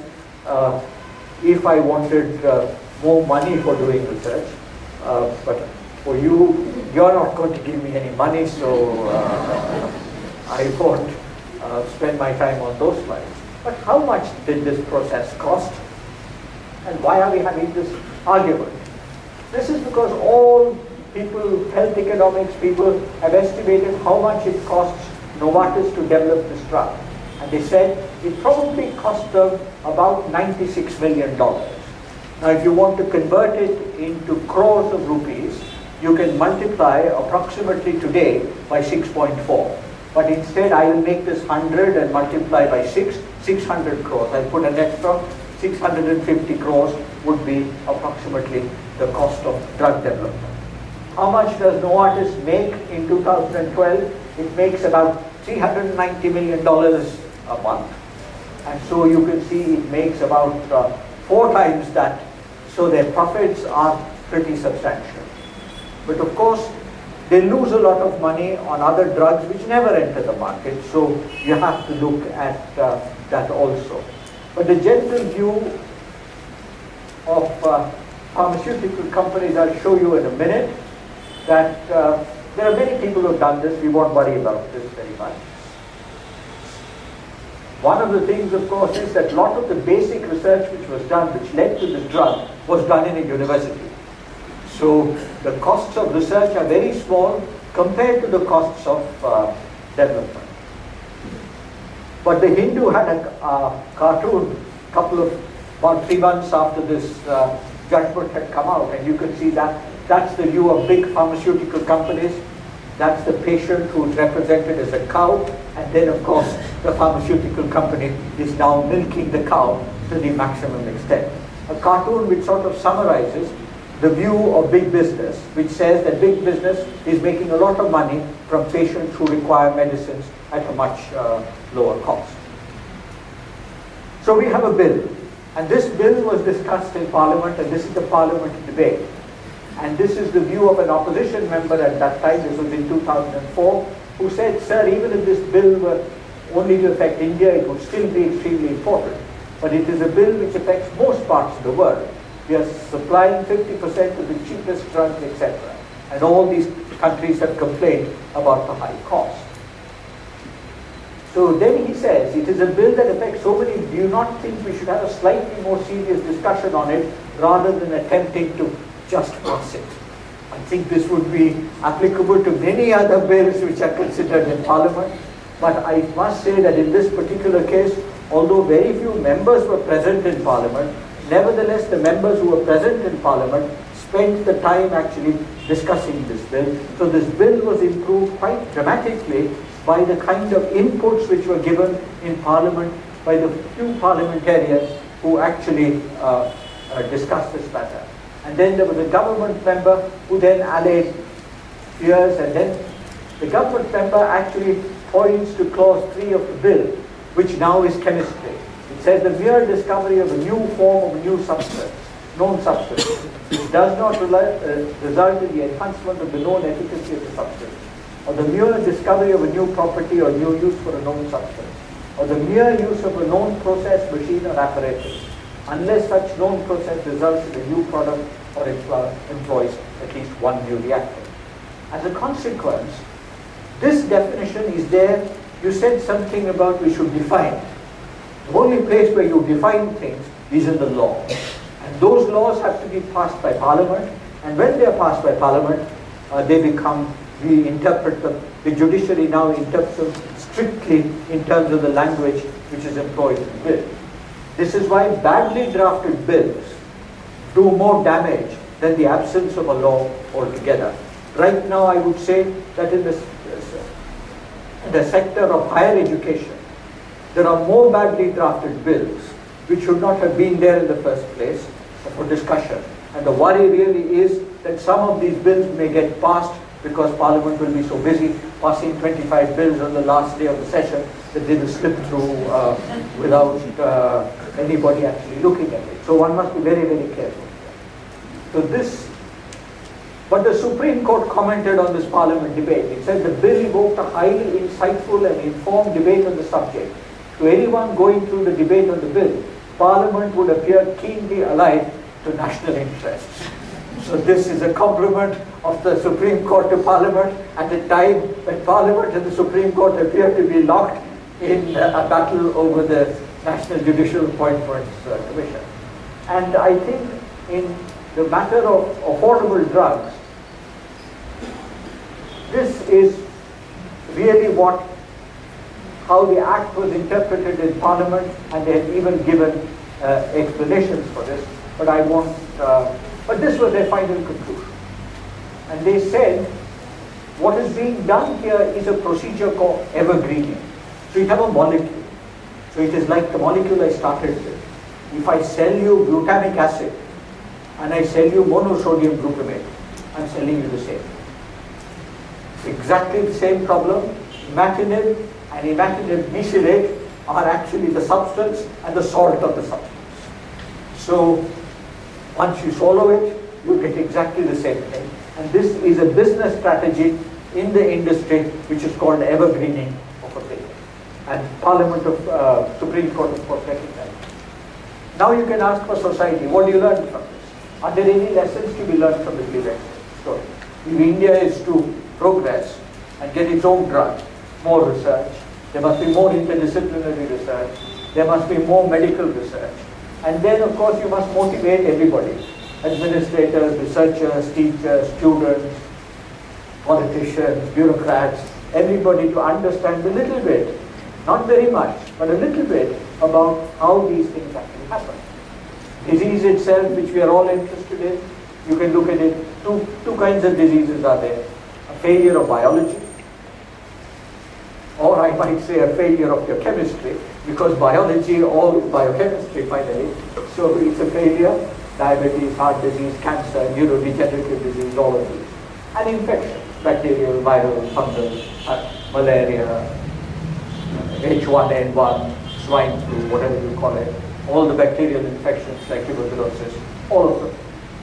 S2: if I wanted more money for doing research. But for you, you're not going to give me any money, so I won't spend my time on those slides. But how much did this process cost? And why are we having this argument? This is because all people, health economics people, have estimated how much it costs Novartis to develop this drug. And they said it probably cost them about $96 million. Now if you want to convert it into crores of rupees, you can multiply approximately today by 6.4. But instead I will make this 100 and multiply by 600 crores. I put an extra 650 crores would be approximately the cost of drug development. How much does Novartis make in 2012? It makes about $390 million a month. And so you can see it makes about 4 times that. So their profits are pretty substantial. But of course, they lose a lot of money on other drugs which never enter the market. So you have to look at that also. But the general view of pharmaceutical companies, I'll show you in a minute, that there are many people who have done this. We won't worry about this very much. One of the things, of course, is that a lot of the basic research which was done, which led to this drug, was done in a university. So the costs of research are very small compared to the costs of development. But the Hindu had a cartoon about 3 months after this judgment had come out, and you can see that that's the view of big pharmaceutical companies. That's the patient who's represented as a cow, and then of course the pharmaceutical company is now milking the cow to the maximum extent. A cartoon which sort of summarizes the view of big business, which says that big business is making a lot of money from patients who require medicines at a much lower cost. So we have a bill. And this bill was discussed in Parliament, and this is the Parliament debate. And this is the view of an opposition member at that time, this was in 2004, who said, sir, even if this bill were only to affect India, it would still be extremely important. But it is a bill which affects most parts of the world. We are supplying 50% of the cheapest drugs, etc. And all these countries have complained about the high cost. So then he says, it is a bill that affects so many, do you not think we should have a slightly more serious discussion on it rather than attempting to just pass it? I think this would be applicable to many other bills which are considered in Parliament. But I must say that in this particular case, although very few members were present in Parliament, nevertheless the members who were present in Parliament spent the time actually discussing this bill. So this bill was improved quite dramatically by the kind of inputs which were given in Parliament by the few parliamentarians who actually discussed this matter. And then there was a government member who then allayed fears, and then the government member actually points to clause 3 of the bill, which now is chemistry. It says the mere discovery of a new form of a new substance, known substance, which does not result in the enhancement of the known efficacy of the substance, or the mere discovery of a new property or new use for a known substance, or the mere use of a known process, machine or apparatus, unless such known process results in a new product or employs at least one new reactor. As a consequence, this definition is there. You said something about we should define. The only place where you define things is in the law. And those laws have to be passed by Parliament, and when they are passed by Parliament, we interpret them, the judiciary now interprets them strictly in terms of the language which is employed in the bill. This is why badly drafted bills do more damage than the absence of a law altogether. Right now I would say that in the sector of higher education, there are more badly drafted bills which should not have been there in the first place for discussion. And the worry really is that some of these bills may get passed because Parliament will be so busy passing 25 bills on the last day of the session that they will slip through without anybody actually looking at it. So one must be very, very careful. But the Supreme Court commented on this Parliament debate. It said the bill evoked a highly insightful and informed debate on the subject. To anyone going through the debate on the bill, Parliament would appear keenly alive to national interests. So this is a compliment of the Supreme Court to Parliament at a time when Parliament and the Supreme Court appear to be locked in a battle over the National Judicial Appointments Commission. And I think in the matter of affordable drugs, this is really how the Act was interpreted in Parliament, and they had even given explanations for this, but this was their final conclusion. And they said, what is being done here is a procedure called evergreening. So you have a molecule. So it is like the molecule I started with. If I sell you glutamic acid, and I sell you monosodium glutamate, I'm selling you the same. It's exactly the same problem. Imatinib and imatinib mesylate are actually the substance and the salt of the substance. So once you swallow it, you get exactly the same thing. And this is a business strategy in the industry which is called evergreening of a bill. And Parliament of Supreme Court of course recognized. Now you can ask for society, what do you learn from this? Are there any lessons to be learned from the Viveka story? If India is to progress and get its own drugs, more research, there must be more interdisciplinary research, there must be more medical research. And then of course you must motivate everybody, administrators, researchers, teachers, students, politicians, bureaucrats, everybody to understand a little bit, not very much, but a little bit about how these things actually happen. Disease itself, which we are all interested in, you can look at it, two kinds of diseases are there. A failure of biology, or I might say a failure of your chemistry, because biology or biochemistry finally, so it's a failure, diabetes, heart disease, cancer, neurodegenerative disease, all of these. And infection, bacterial, viral, fungal, malaria, H1N1, swine flu, whatever you call it, all the bacterial infections like tuberculosis, all of them.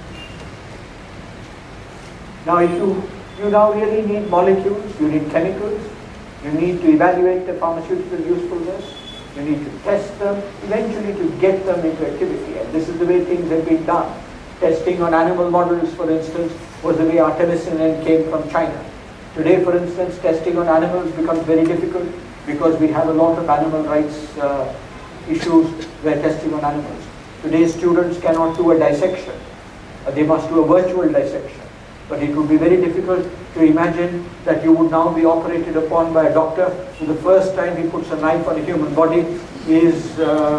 S2: Now if you now really need molecules, you need chemicals, you need to evaluate the pharmaceutical usefulness, you need to test them, eventually to get them into activity. And this is the way things have been done. Testing on animal models, for instance, was the way artemisinin came from China. Today, for instance, testing on animals becomes very difficult because we have a lot of animal rights issues where testing on animals. Today, students cannot do a dissection. They must do a virtual dissection. But it would be very difficult to imagine that you would now be operated upon by a doctor who the first time he puts a knife on a human body is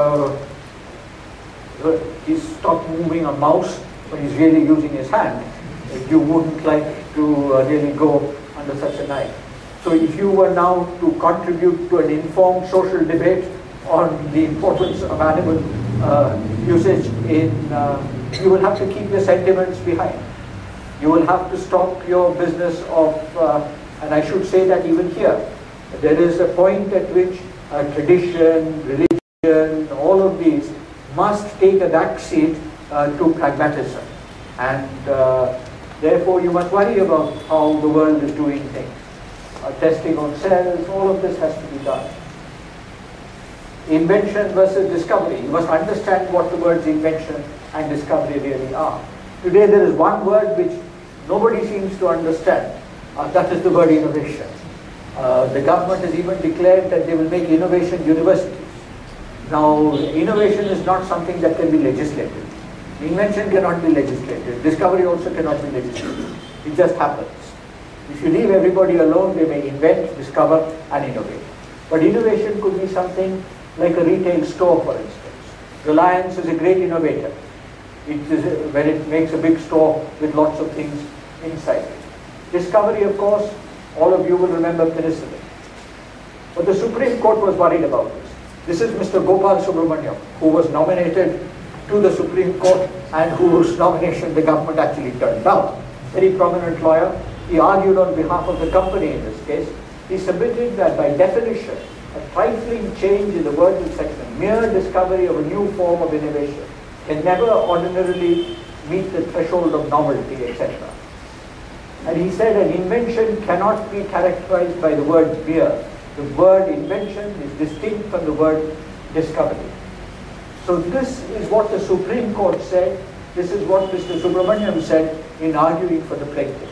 S2: he's stopped moving a mouse, but he's really using his hand. You wouldn't like to really go under such a knife. So if you were now to contribute to an informed social debate on the importance of animal usage you will have to keep your sentiments behind. You will have to stop your business of, and I should say that even here, there is a point at which tradition, religion, all of these must take a back seat to pragmatism. And therefore you must worry about how the world is doing things. Testing on cells, all of this has to be done. Invention versus discovery. You must understand what the words invention and discovery really are. Today there is one word which nobody seems to understand. That is the word innovation. The government has even declared that they will make innovation universities. Now, innovation is not something that can be legislated. Invention cannot be legislated. Discovery also cannot be legislated. It just happens. If you leave everybody alone, they may invent, discover, and innovate. But innovation could be something like a retail store, for instance. Reliance is a great innovator. It is when it makes a big store with lots of things inside it. Discovery, of course, all of you will remember penicillin. But the Supreme Court was worried about this. This is Mr. Gopal Subramaniam, who was nominated to the Supreme Court and whose nomination the government actually turned down. Very prominent lawyer. He argued on behalf of the company in this case. He submitted that by definition, a trifling change in the word section, mere discovery of a new form of innovation, can never ordinarily meet the threshold of novelty, etc. And he said an invention cannot be characterized by the word mere. The word invention is distinct from the word discovery. So this is what the Supreme Court said. This is what Mr. Subramaniam said in arguing for the plaintiff.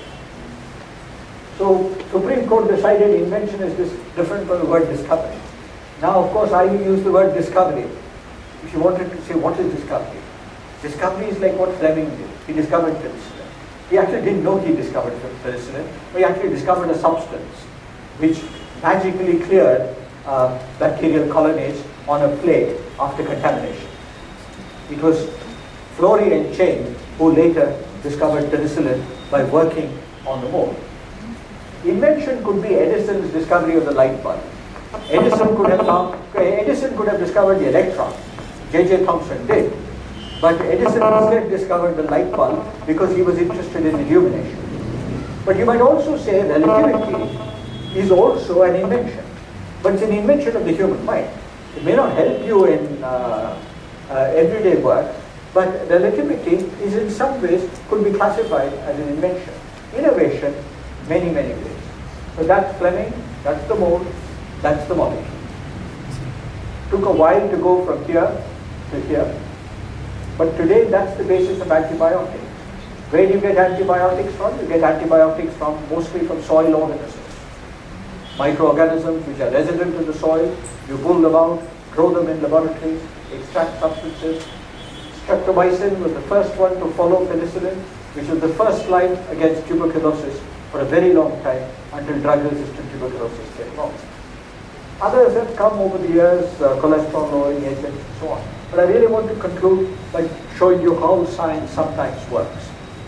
S2: So Supreme Court decided invention is different from the word discovery. Now, of course, I use the word discovery. If you wanted to say what is discovery, discovery is like what Fleming did. He discovered penicillin. He actually didn't know he discovered penicillin, but he actually discovered a substance which magically cleared bacterial colonies on a plate after contamination. It was Florey and Chain who later discovered penicillin by working on the mold. Invention could be Edison's discovery of the light bulb. Edison could have discovered the electron. J.J. Thomson did. But Edison instead discovered the light bulb because he was interested in illumination. But you might also say relativity is also an invention. But it's an invention of the human mind. It may not help you in everyday work, but relativity is in some ways could be classified as an invention. Innovation, many, many ways. So that's Fleming, that's the mold, that's the molecule. Took a while to go from here to here. But today, that's the basis of antibiotics. Where do you get antibiotics from? You get antibiotics mostly from soil organisms. Microorganisms which are resident in the soil, you pull them out, grow them in laboratories, extract substances. Streptomycin was the first one to follow penicillin, which was the first line against tuberculosis for a very long time until drug-resistant tuberculosis came along. Others have come over the years, cholesterol-lowering agents and so on. But I really want to conclude by showing you how science sometimes works.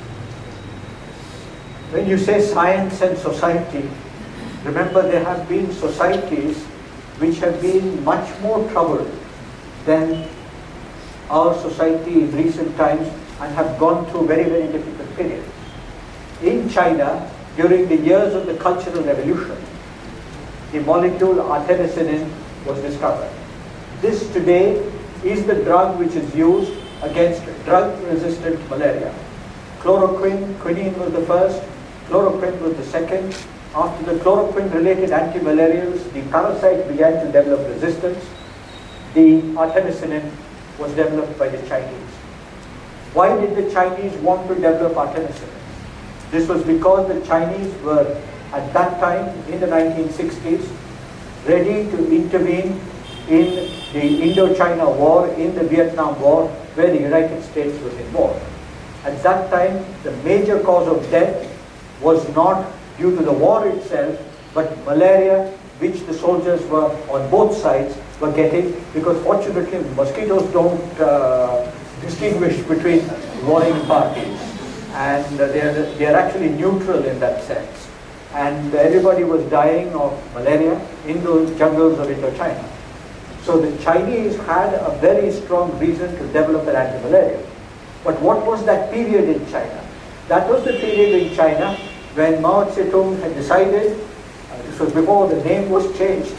S2: When you say science and society, remember there have been societies which have been much more troubled than our society in recent times and have gone through very, very difficult periods. In China, during the years of the Cultural Revolution, the molecule artemisinin was discovered. This today is the drug which is used against drug-resistant malaria. Chloroquine, quinine was the first, chloroquine was the second. After the chloroquine-related antimalarials, the parasite began to develop resistance. The artemisinin was developed by the Chinese. Why did the Chinese want to develop artemisinin? This was because the Chinese were, at that time, in the 1960s, ready to intervene in the Indochina War, in the Vietnam War, where the United States was involved. At that time, the major cause of death was not due to the war itself, but malaria, which the soldiers were on both sides were getting, because fortunately mosquitoes don't distinguish between warring parties, and they are actually neutral in that sense. And everybody was dying of malaria in those jungles of Indochina. So the Chinese had a very strong reason to develop an anti-malaria. But what was that period in China? That was the period in China when Mao Zedong had decided, this was before the name was changed,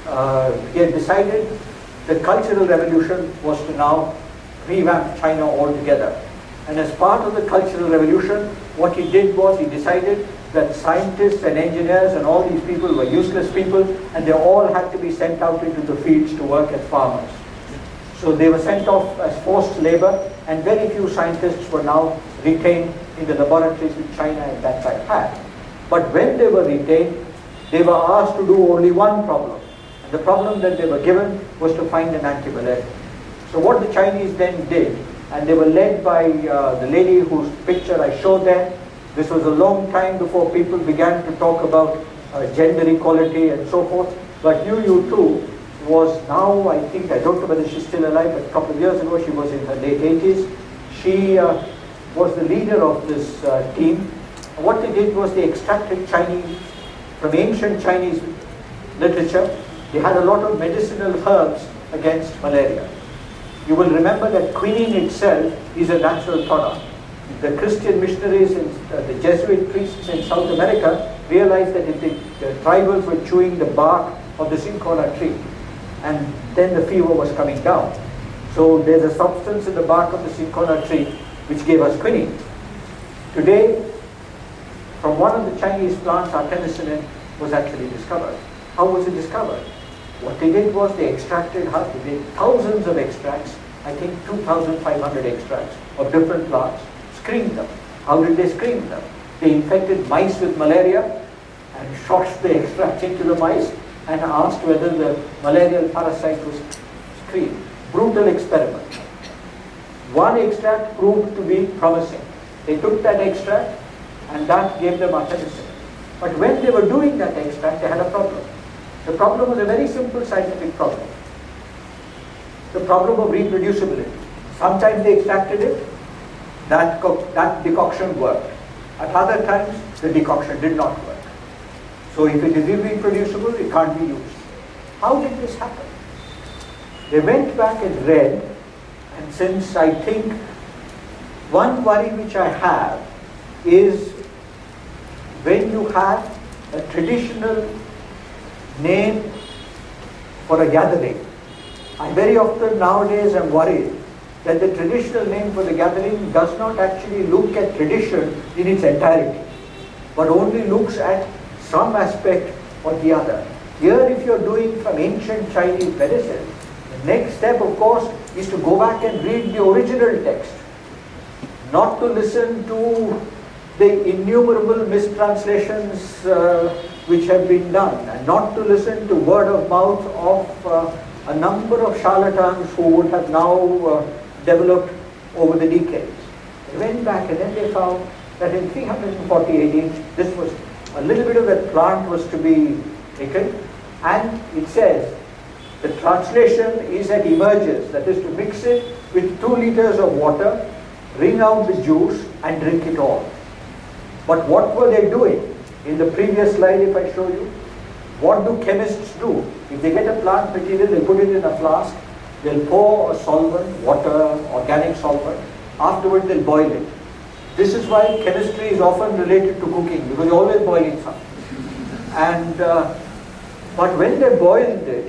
S2: he had decided the Cultural Revolution was to now revamp China altogether. And as part of the Cultural Revolution, what he did was he decided that scientists and engineers and all these people were useless people, and they all had to be sent out into the fields to work as farmers. So they were sent off as forced labor, and very few scientists were now retained in the laboratories which China at that time had. But when they were retained, they were asked to do only one problem. And the problem that they were given was to find an anti-malaria. So what the Chinese then did, and they were led by the lady whose picture I showed there. This was a long time before people began to talk about gender equality and so forth. But Yu too was now, I think, I don't know whether she's still alive, but a couple of years ago she was in her late 80s. She was the leader of this team. And what they did was they extracted Chinese, from ancient Chinese literature, they had a lot of medicinal herbs against malaria. You will remember that quinine itself is a natural product. The Christian missionaries and the Jesuit priests in South America realized that the tribals were chewing the bark of the cinchona tree, and then the fever was coming down. So there's a substance in the bark of the cinchona tree which gave us quinine. Today, from one of the Chinese plants, artemisinin was actually discovered. How was it discovered? What they did was they extracted thousands of extracts, I think 2,500 extracts of different plants, screened them. How did they screen them? They infected mice with malaria and shot the extract into the mice and asked whether the malarial parasite was screened. Brutal experiment. One extract proved to be promising. They took that extract and that gave them artemisinin. But when they were doing that extract, they had a problem. The problem was a very simple scientific problem. The problem of reproducibility. Sometimes they extracted it, that decoction worked. At other times, the decoction did not work. So if it is irreproducible, it can't be used. How did this happen? They went back and read, and since I think one worry which I have is when you have a traditional name for a gathering. I very often nowadays am worried that the traditional name for the gathering does not actually look at tradition in its entirety, but only looks at some aspect or the other. Here, if you're doing from ancient Chinese medicine, the next step, of course, is to go back and read the original text, not to listen to the innumerable mistranslations which have been done, and not to listen to word of mouth of a number of charlatans who would have now developed over the decades. They went back and then they found that in 340 AD, this was a little bit of that plant was to be taken, and it says the translation is that emerges, that is to mix it with 2 liters of water, wring out the juice and drink it all. But what were they doing? In the previous slide, if I show you, what do chemists do? If they get a plant material, they put it in a flask, they'll pour a solvent, water, organic solvent, afterwards they'll boil it. This is why chemistry is often related to cooking, because you're always boiling something. And, but when they boiled it,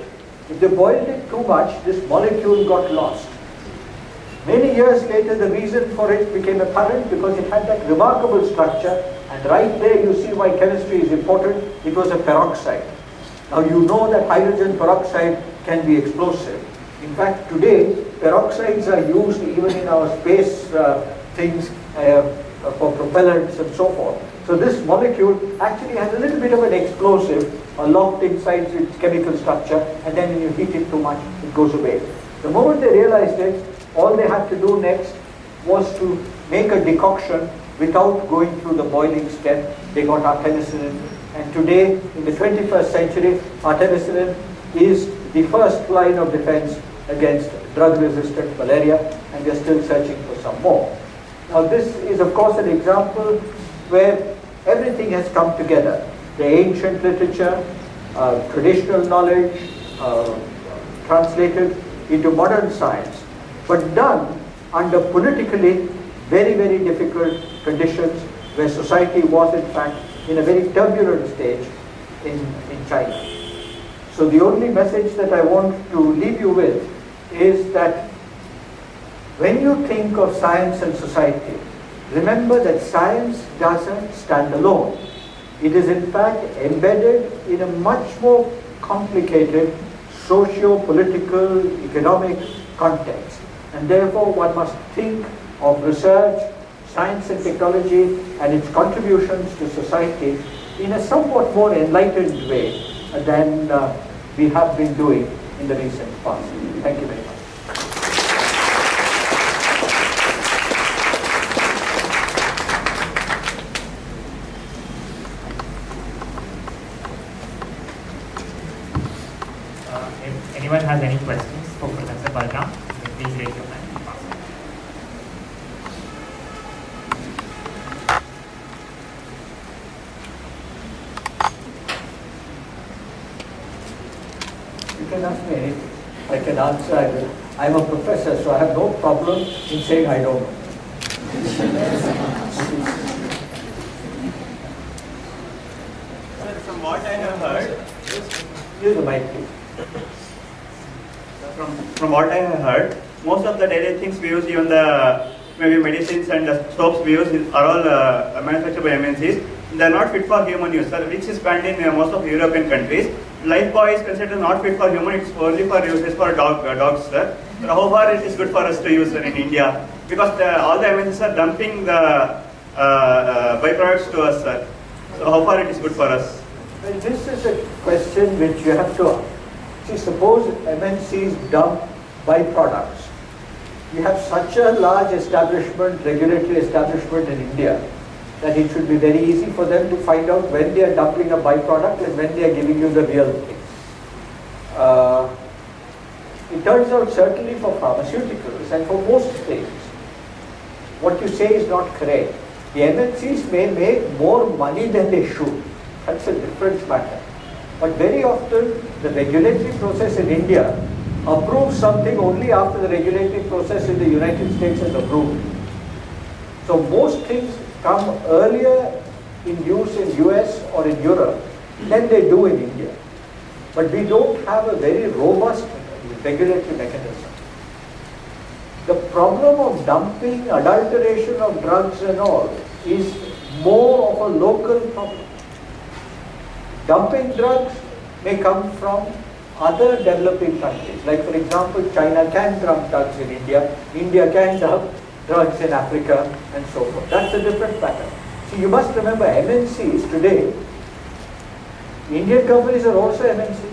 S2: If they boiled it too much, this molecule got lost. Many years later, the reason for it became apparent because it had that remarkable structure, and right there you see why chemistry is important. It was a peroxide. Now you know that hydrogen peroxide can be explosive. In fact, today, peroxides are used even in our space things for propellants and so forth. So this molecule actually has a little bit of an explosive locked inside its chemical structure, and then when you heat it too much, it goes away. The moment they realized it, all they had to do next was to make a decoction without going through the boiling step. They got artemisinin, and today, in the 21st century, artemisinin is the first line of defense against drug-resistant malaria, and we are still searching for some more. Now this is of course an example where everything has come together. The ancient literature, traditional knowledge, translated into modern science, but done under politically very, very difficult conditions where society was in fact in a very turbulent stage in China. So the only message that I want to leave you with is that when you think of science and society, remember that science doesn't stand alone. It is in fact embedded in a much more complicated socio-political, economic context. And therefore one must think of research, science and technology and its contributions to society in a somewhat more enlightened way than we have been doing in the recent past. Thank you very much.
S5: If anyone has any questions for Professor Balaram, please raise your hand.
S2: You can ask me anything. I can answer. I'm a professor, so I have no problem in saying I don't know.
S6: From what I have heard,
S2: Use the mic, please.
S6: from what I have heard, most of the daily things we use, even the maybe medicines and the soaps we use, are all manufactured by MNCs. They are not fit for human use, which is banned in most of European countries. Lifebuoy is considered not fit for human; it's only for use for dogs, sir. So how far it is good for us to use in India? Because all the MNCs are dumping the byproducts to us, sir. So how far it is good for us?
S2: Well, this is a question which you have to ask. See, suppose MNCs dump byproducts. We have such a large establishment, regulatory establishment in India, that it should be very easy for them to find out when they are dumping a byproduct and when they are giving you the real thing. It turns out certainly for pharmaceuticals and for most things, what you say is not correct. The MNCs may make more money than they should. That's a different matter. But very often the regulatory process in India approves something only after the regulatory process in the United States has approved it. So most things come earlier in use in US or in Europe than they do in India. But we don't have a very robust regulatory mechanism. The problem of dumping, adulteration of drugs and all is more of a local problem. Dumping drugs may come from other developing countries. Like for example, China can dump drugs in India, India can dump drugs in Africa and so forth. That's a different pattern. So you must remember MNCs today, Indian companies are also MNCs.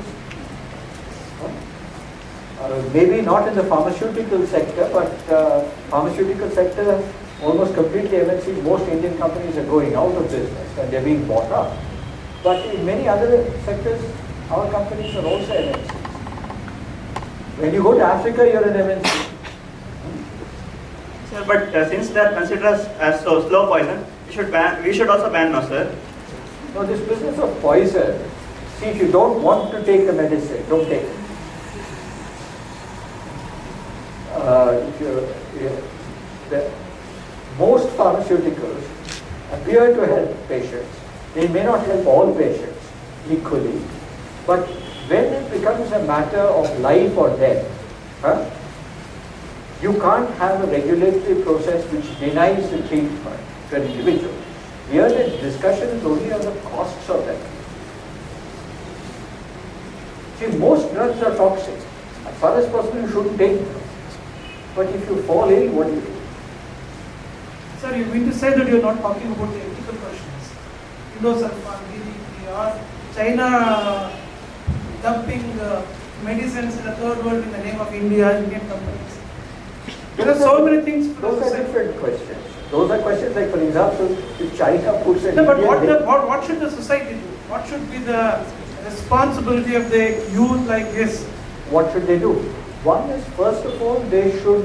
S2: Maybe not in the pharmaceutical sector, but pharmaceutical sector almost completely MNCs. Most Indian companies are going out of business and they're being bought up. But in many other sectors, our companies are also MNCs. When you go to Africa, you're an MNC.
S6: Sir, but since they are considered as so slow poison, we should also ban now, sir.
S2: Now this business of poison, see, if you don't want to take the medicine, don't take it. Most pharmaceuticals appear to help patients. They may not help all patients equally, but when it becomes a matter of life or death, you can't have a regulatory process which denies the treatment to an individual. Here the discussion is only on the costs of that. See, most drugs are toxic. As far as possible, you shouldn't take them. But if you fall ill, what do you do?
S7: Sir, you mean to say that you are not talking about the ethical questions? China dumping medicines in the third world in the name of Indian companies. There are so many things.
S2: Those are different questions. Those are questions like, for example, if China puts an
S7: no, but
S2: Indian
S7: what should the society do? What should be the responsibility of the youth like this?
S2: What should they do? One is, first of all, they should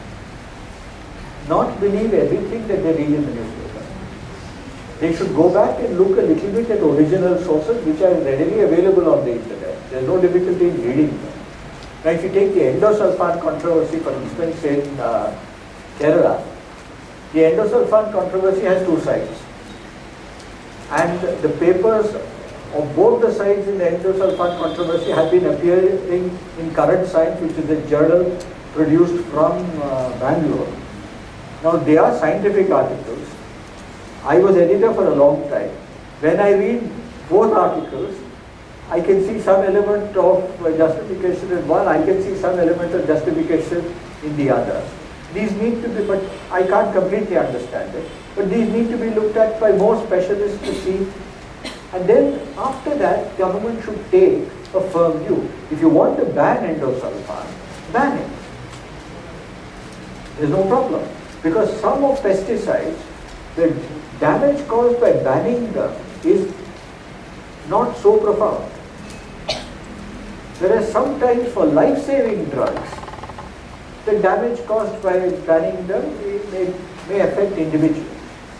S2: not believe everything that they read in the newspaper. They should go back and look a little bit at original sources which are readily available on the internet. There is no difficulty in reading them. Now, if you take the endosulfan controversy, for instance, in Kerala, the endosulfan controversy has two sides. And the papers of both the sides in the endosulfan controversy have been appearing in Current Science, which is a journal produced from Bangalore. Now, they are scientific articles. I was editor for a long time. When I read both articles, I can see some element of justification in one, I can see some element of justification in the other. These need to be, but I can't completely understand it, but these need to be looked at by more specialists to see. And then after that, government should take a firm view. If you want to ban endosulfan, ban it. There's no problem. Because some of pesticides, the damage caused by banning them is not so profound. Whereas sometimes for life-saving drugs, the damage caused by banning them may affect individuals.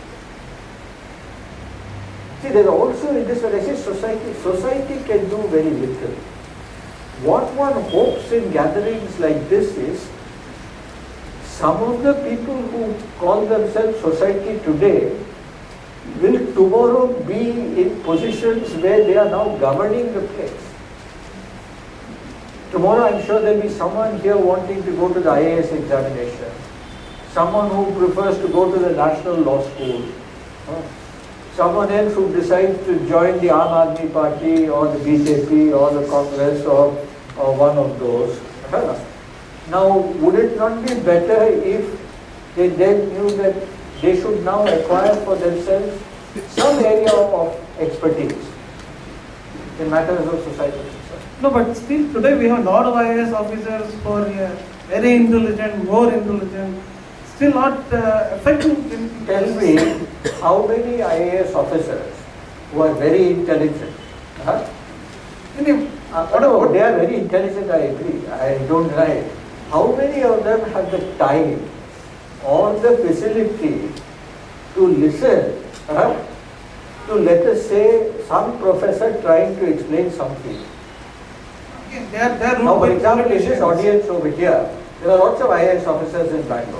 S2: See, there are also in this, when I say society can do very little. What one hopes in gatherings like this is, some of the people who call themselves society today will tomorrow be in positions where they are now governing the place. Tomorrow I'm sure there will be someone here wanting to go to the IIS examination, someone who prefers to go to the National Law School, someone else who decides to join the Aam Aadmi Party or the BJP or the Congress or one of those. Now, would it not be better if they then knew that they should now acquire for themselves some area of expertise in matters of society?
S7: No, but still today we have a lot of IAS officers who are very intelligent, more intelligent, still not effective.
S2: Tell me, how many IAS officers who are very intelligent? They are very intelligent, I agree, I don't deny it. How many of them have the time or the facility to listen to, let us say, some professor trying to explain something? Now, for example, in this audience over here, there are lots of IAS officers in Bangalore.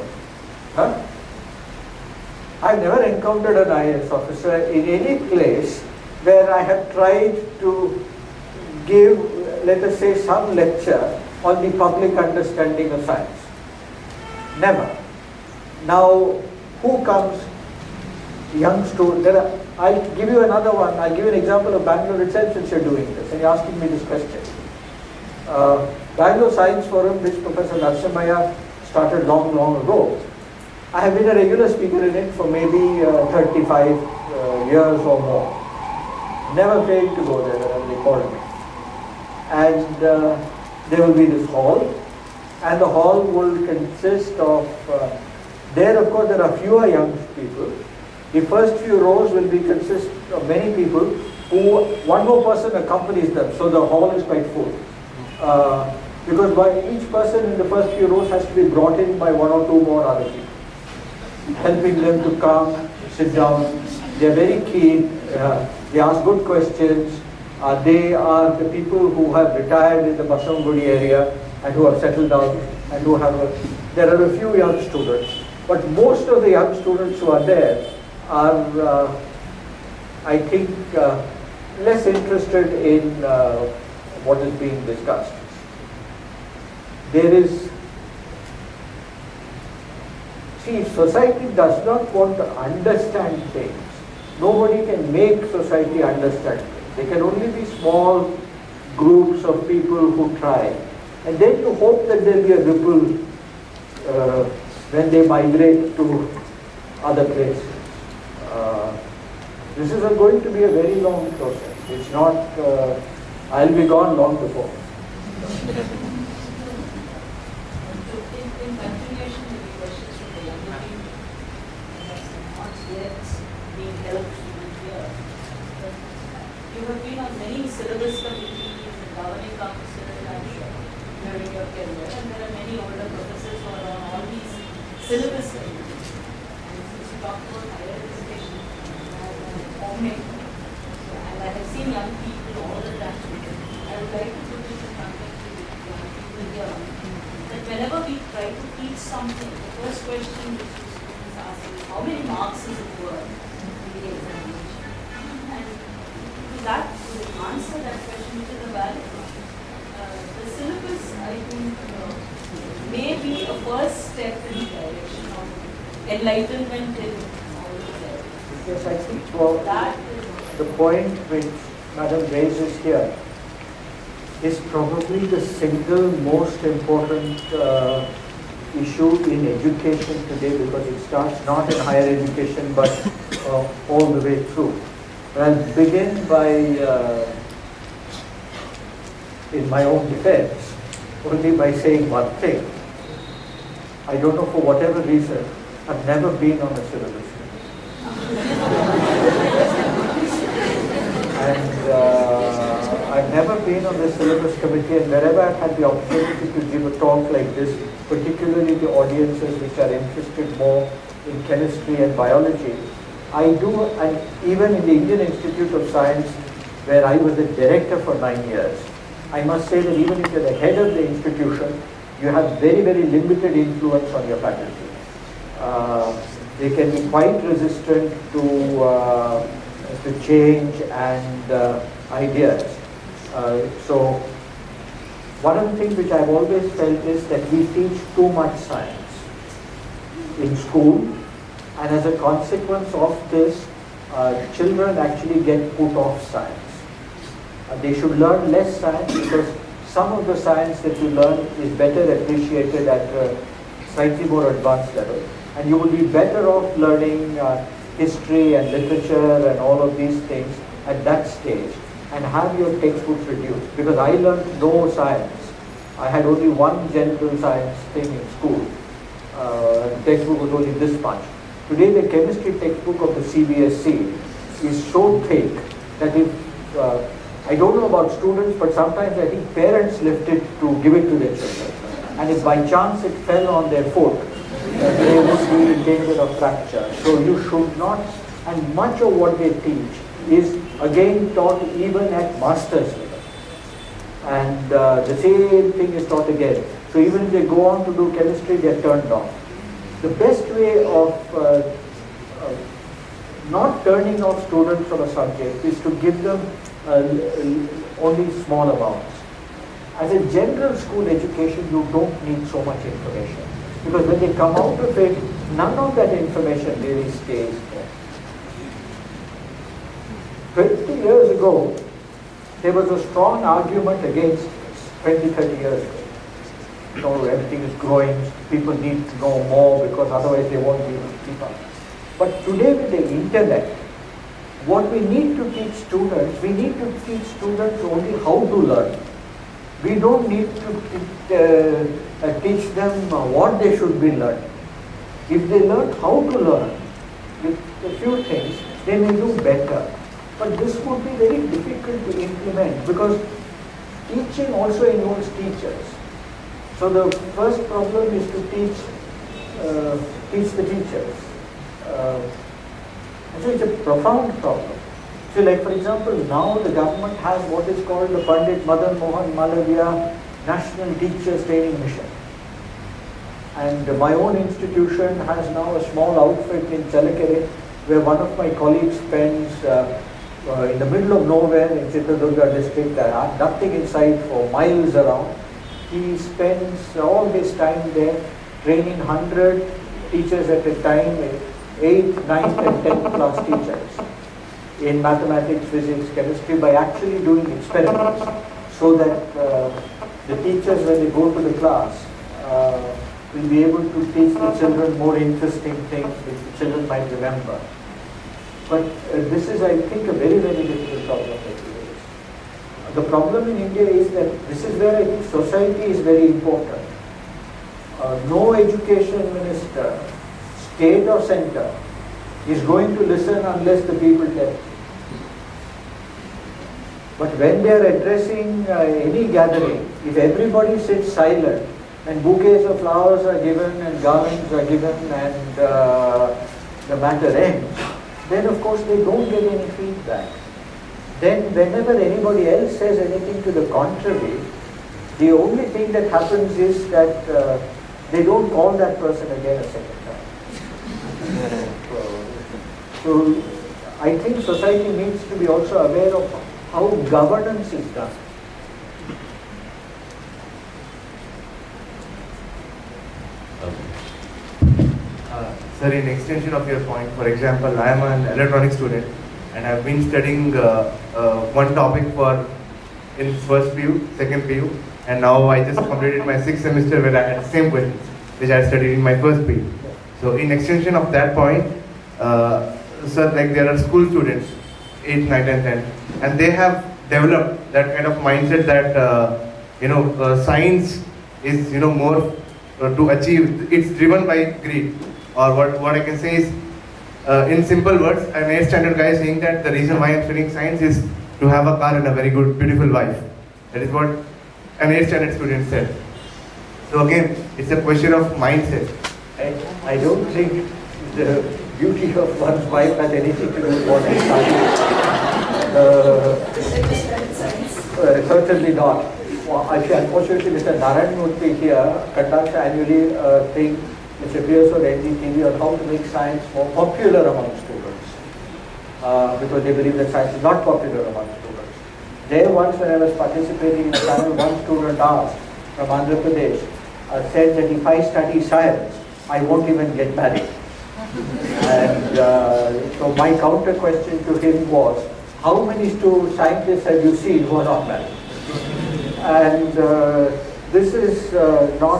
S2: I've never encountered an IAS officer in any place where I have tried to give, let us say, some lecture on the public understanding of science. Never. Now, who comes? Young students. I'll give you another one. I'll give you an example of Bangalore itself since you're doing this and you're asking me this question. Bangalore Science Forum, which Professor Narasimhaya started long, long ago. I have been a regular speaker in it for maybe 35 years or more. Never failed to go there when they called me. And there will be this hall, and the hall will consist of, there of course there are fewer young people. The first few rows will be consist of many people who, one more person accompanies them, so the hall is quite full. Because each person in the first few rows has to be brought in by one or two more other people, helping them to come, sit down. They are very keen, they ask good questions. They are the people who have retired in the Basavagudi area and who have settled down and who have there are a few young students, but most of the young students who are there are, I think, less interested in what is being discussed. There is, see, if society does not want to understand things, nobody can make society understand things. There can only be small groups of people who try. And then you hope that there will be a ripple when they migrate to other places. This is going to be a very long process. It's not, I'll be gone long before.
S8: In continuation with the questions from the younger people, not yet being helped here. You have been on many syllabus committees and governing council during your career, and there are many older professors who are on all these syllabus committees. And since you talked about higher education and forming, and I have seen young people all the time, I would like to put this in context with young people here. That whenever we try to teach something, the first question which the students ask is, how many marks is it worth in the examination? And to that, to answer that question, which is a valid one, the syllabus, I think, may be a first step in the direction of enlightenment in all these areas.
S2: Yes, I think the point which Madam raises here is probably the single most important issue in education today, because it starts not in higher education but all the way through. But I'll begin by, in my own defense, only by saying one thing. I don't know, for whatever reason, I've never been on a syllabus. And I've never been on the syllabus committee, and wherever I've had the opportunity to give a talk like this, particularly to audiences which are interested more in chemistry and biology, I do, and even in the Indian Institute of Science, where I was the director for 9 years, I must say that even if you're the head of the institution, you have very, very limited influence on your faculty. They can be quite resistant to change and ideas. So one of the things which I've always felt is that we teach too much science in school, and as a consequence of this, children actually get put off science. They should learn less science, because some of the science that you learn is better appreciated at a slightly more advanced level, and you will be better off learning history and literature and all of these things at that stage, and have your textbooks reduced. Because I learned no science. I had only one general science thing in school. The textbook was only this much. Today the chemistry textbook of the CBSE is so thick that if, I don't know about students, but sometimes I think parents lift it to give it to their children. And if by chance it fell on their foot, they would be in danger of fracture. So you should not, and much of what they teach is again taught even at master's level. And the same thing is taught again. So even if they go on to do chemistry, they are turned off. The best way of not turning off students from a subject is to give them only small amounts. As a general school education, you don't need so much information, because when they come out of it, none of that information really stays there. 20 years ago, there was a strong argument against this, 20, 30 years ago. You know, everything is growing, people need to know more because otherwise they won't be able to keep up. But today with the internet, what we need to teach students, we need to teach students only how to learn. We don't need to teach them what they should be learning. If they learn how to learn with a few things, they may do better. But this would be very difficult to implement, because teaching also involves teachers. So the first problem is to teach the teachers. And so it's a profound problem. So like for example, now the government has what is called the Pandit Madan Mohan Malaviya National Teachers Training Mission. And my own institution has now a small outfit in Chalakere, where one of my colleagues spends in the middle of nowhere in Chitradurga district. There are nothing inside for miles around. He spends all his time there training 100 teachers at a time, 8th, 9th and 10th class teachers in mathematics, physics, chemistry by actually doing experiments so that the teachers when they go to the class will be able to teach the children more interesting things which the children might remember. But this is, I think, a very, very difficult problem that we face. The problem in India is that this is where I think society is very important. No education minister, state or center, is going to listen unless the people tell. But when they are addressing any gathering, if everybody sits silent and bouquets of flowers are given and garlands are given and the matter ends, then of course they don't get any feedback. Then whenever anybody else says anything to the contrary, the only thing that happens is that they don't call that person again a second time. So I think society needs to be also aware of how governance is done.
S9: Sir, in extension of your point, for example, I am an electronics student and I have been studying one topic in first PU, second PU, and now I just completed my 6th semester where I had the same questions which I studied in my first PU. So in extension of that point, sir, like there are school students, 8th, 9th and 10th, and they have developed that kind of mindset that science is more to achieve. It's driven by greed, or what I can say is, in simple words, an 8th standard guy is saying that the reason why I'm studying science is to have a car and a very good, beautiful wife. That is what an 8th standard student said. So again, it's a question of mindset.
S2: I don't think the beauty of one's wife has anything to do with what I study. Certainly not. Well, actually, unfortunately, Mr. Narayan Murthy here conducts annually a thing which appears on NDTV on how to make science more popular among students. Because they believe that science is not popular among students. There once when I was participating in the panel, one student asked from Andhra Pradesh, said that if I study science, I won't even get married. And so my counter question to him was, how many scientists have you seen who are not married? And this is not,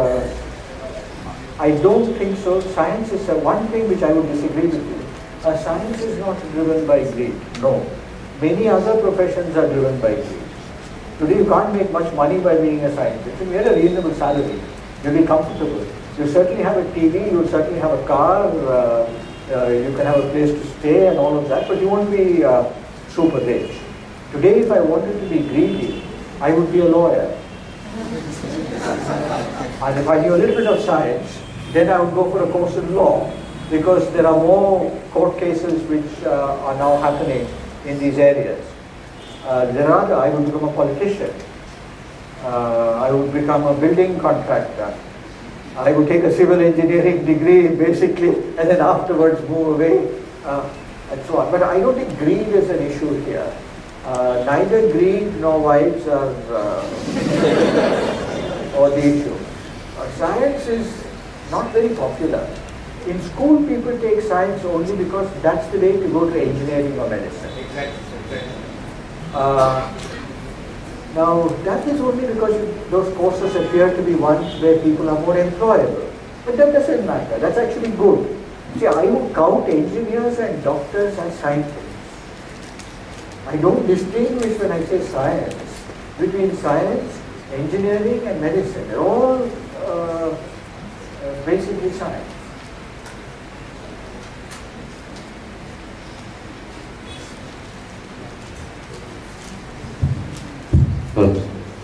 S2: I don't think so. Science is one thing which I would disagree with you. Science is not driven by greed, no. Many other professions are driven by greed. Today you can't make much money by being a scientist. You get a reasonable salary, you'll be comfortable. You certainly have a TV, you'll certainly have a car, you can have a place to stay and all of that, but you won't be super rich. Today if I wanted to be greedy, I would be a lawyer. And if I knew a little bit of science, then I would go for a course in law, because there are more court cases which are now happening in these areas. I would become a politician. I would become a building contractor. I would take a civil engineering degree basically and then afterwards move away and so on. But I don't think greed is an issue here. Neither greed nor wives are or the issue. Science is not very popular. In school people take science only because that's the way to go to engineering or medicine.
S4: Exactly.
S2: Now, that is only because those courses appear to be ones where people are more employable. But that doesn't matter. That's actually good. See, I would count engineers and doctors as scientists. I don't distinguish when I say science between science, engineering and medicine. They're all basically science.
S10: Comes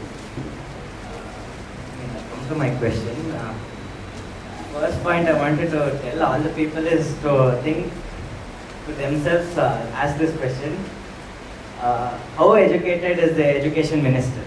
S10: to my question. First point I wanted to tell all the people is to think to themselves, ask this question: how educated is the education minister?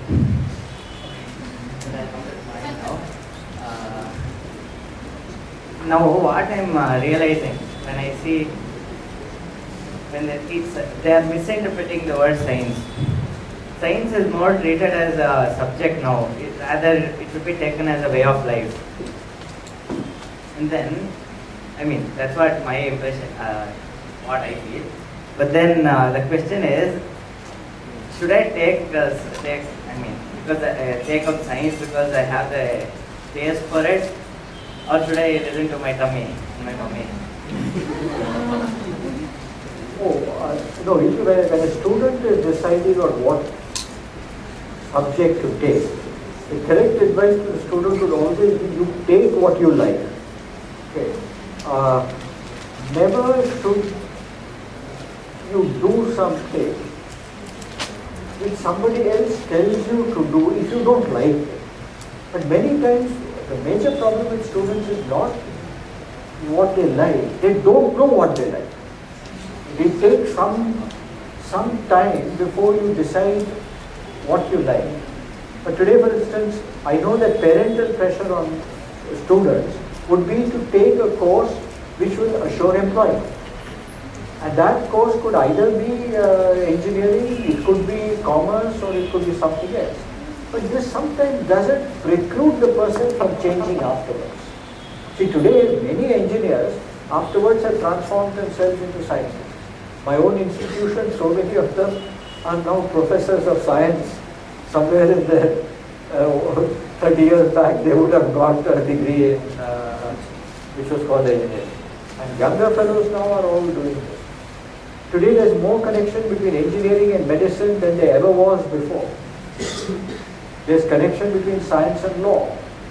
S10: Now what I'm realizing when I see when they are misinterpreting the word science. Science is more treated as a subject now. Rather, it should be taken as a way of life. And then, I mean, that's what my impression, what I feel. But then the question is, should I take up science because I have the taste for it, or should I listen to my tummy and my mommy?
S2: No, when a student is deciding on what subject to take, the correct advice to the student would always be you take what you like. Okay. Never should you do something which somebody else tells you to do if you don't like it. But many times the major problem with students is not what they like, they don't know what they like. It takes some time before you decide what you like. But today, for instance, I know that parental pressure on students would be to take a course which will assure employment. And that course could either be engineering, it could be commerce, or it could be something else. But this sometimes doesn't preclude the person from changing afterwards. See, today many engineers afterwards have transformed themselves into scientists. My own institution, so many of them are now professors of science. Somewhere in the 30 years back, they would have got a degree in which was called engineering. And younger fellows now are all doing this. Today there is more connection between engineering and medicine than there ever was before. There is connection between science and law.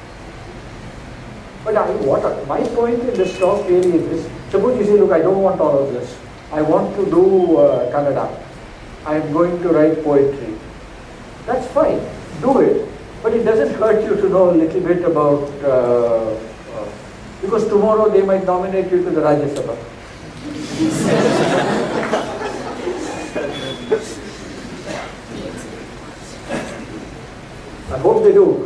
S2: But my point in this talk really is this. Suppose you say, look, I don't want all of this. I want to do Kannada. I am going to write poetry. That's fine. Do it. But it doesn't hurt you to know a little bit about, because tomorrow they might nominate you to the Rajya Sabha. I hope they do.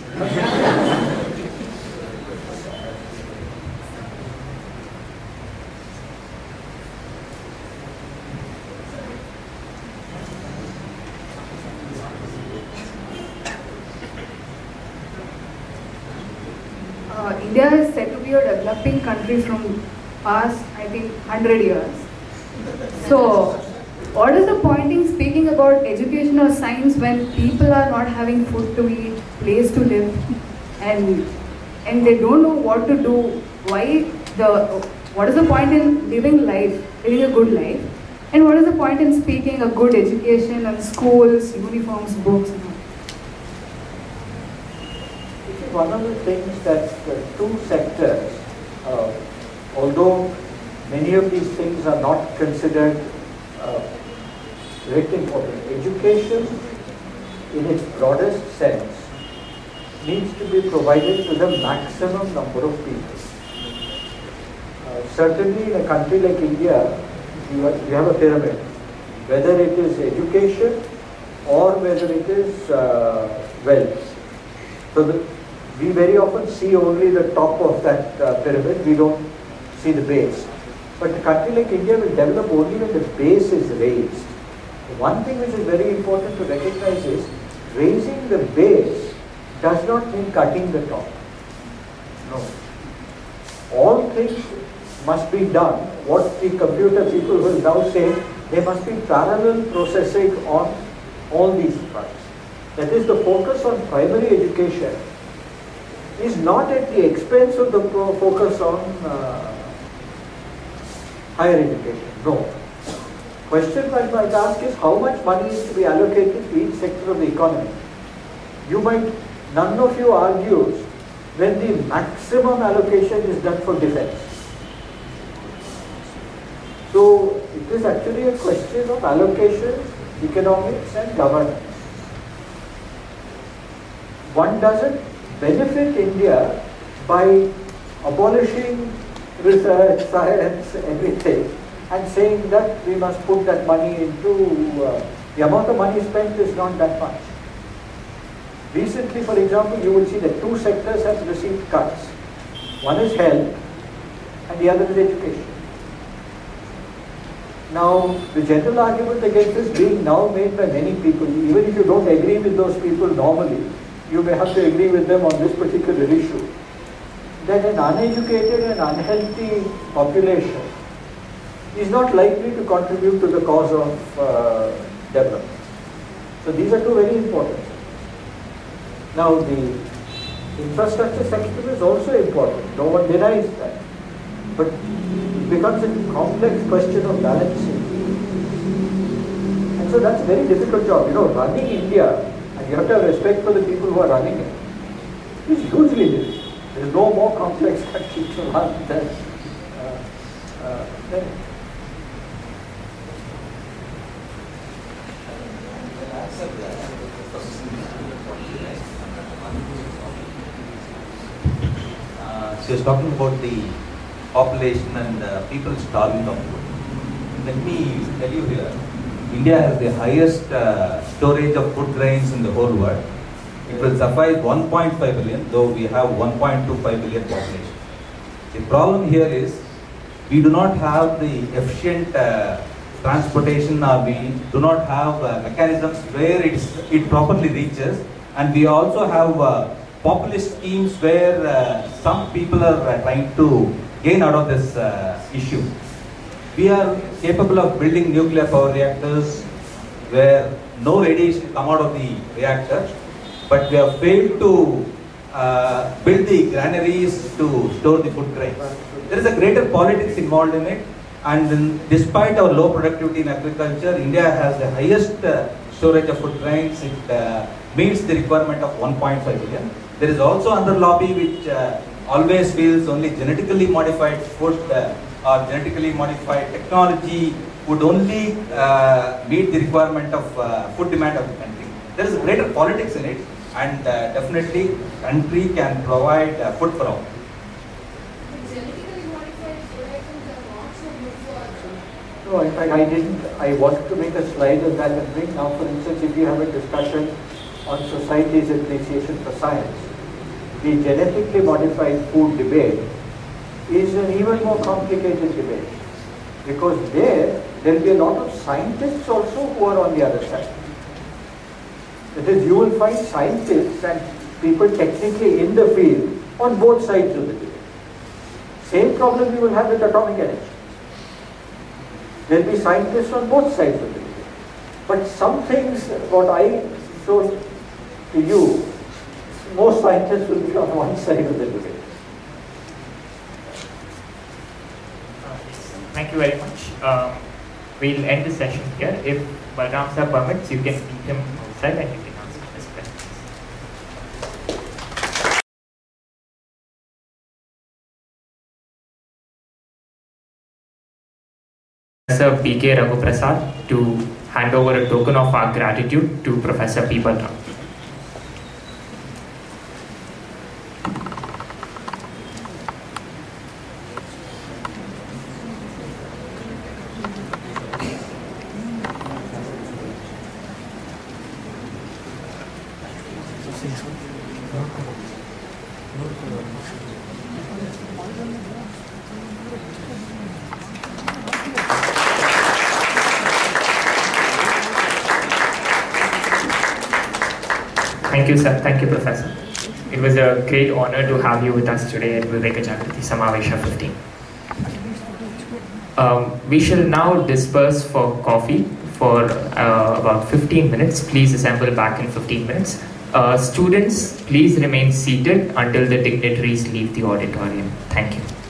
S11: India is said to be a developing country from past, I think, 100 years. So, what is the point in speaking about education or science when people are not having food to eat, place to live, and they don't know what to do? What is the point in living a good life? And what is the point in speaking a good education and schools, uniforms, books, and all?
S2: One of the things that the two sectors, although many of these things are not considered very important, education in its broadest sense needs to be provided to the maximum number of people. Certainly in a country like India, you have a pyramid, whether it is education or whether it is wealth. So we very often see only the top of that pyramid, we don't see the base. But a country like India will develop only when the base is raised. One thing which is very important to recognize is raising the base does not mean cutting the top. No. All things must be done. What the computer people will now say, there must be parallel processing on all these fronts. That is, the focus on primary education is not at the expense of the focus on higher education. No. Question I might ask is how much money is to be allocated to each sector of the economy. None of you argues when the maximum allocation is done for defense. So it is actually a question of allocation, economics and governance. One doesn't benefit India by abolishing research, science, everything, and saying that we must put that money into, the amount of money spent is not that much. Recently, for example, you will see that two sectors have received cuts. One is health and the other is education. Now, the general argument against this being now made by many people, even if you don't agree with those people normally, you may have to agree with them on this particular issue, that an uneducated and unhealthy population is not likely to contribute to the cause of development. So these are two very important things. Now, the infrastructure sector is also important. No one denies that. But it becomes a complex question of balancing. And so that's a very difficult job. You know, running India, and you have to have respect for the people who are running it, is hugely difficult. There is no more complex country to run than it.
S12: She was talking about the population and people starving of food. Let me tell you here, India has the highest storage of food grains in the whole world. It will suffice 1.5 billion, though we have 1.25 billion population. The problem here is we do not have the efficient transportation, or we do not have mechanisms where it properly reaches, and we also have populist schemes where some people are trying to gain out of this issue. We are capable of building nuclear power reactors where no radiation come out of the reactor, but we have failed to build the granaries to store the food grains. There is a greater politics involved in it, and despite our low productivity in agriculture, India has the highest storage of food grains. It meets the requirement of 1.5 billion. There is also another lobby which always feels only genetically modified food or genetically modified technology would only meet the requirement of food demand of the country. There is a greater politics in it, and definitely country can provide food for all.
S11: Genetically modified food items are not so good for.
S2: No, in fact, I wanted to make a slide of that and bring now, for instance, if you have a discussion on society's appreciation for science, the genetically modified food debate is an even more complicated debate, because there will be a lot of scientists also who are on the other side. That is, you will find scientists and people technically in the field on both sides of the debate. Same problem you will have with atomic energy. There will be scientists on both sides of the debate. But some things, what I showed to you, most scientists will be on one side of the debate.
S5: Thank you very much. We'll end the session here. If Balaram sir permits, you can meet him outside and you can answer his questions. Professor P.K. Raghuprasad to hand over a token of our gratitude to Professor P. Balaram. Thank you, sir. Thank you, Professor. It was a great honor to have you with us today at Viveka Jagruthi Samavesha 15. We shall now disperse for coffee for about 15 minutes. Please assemble back in 15 minutes. Students, please remain seated until the dignitaries leave the auditorium. Thank you.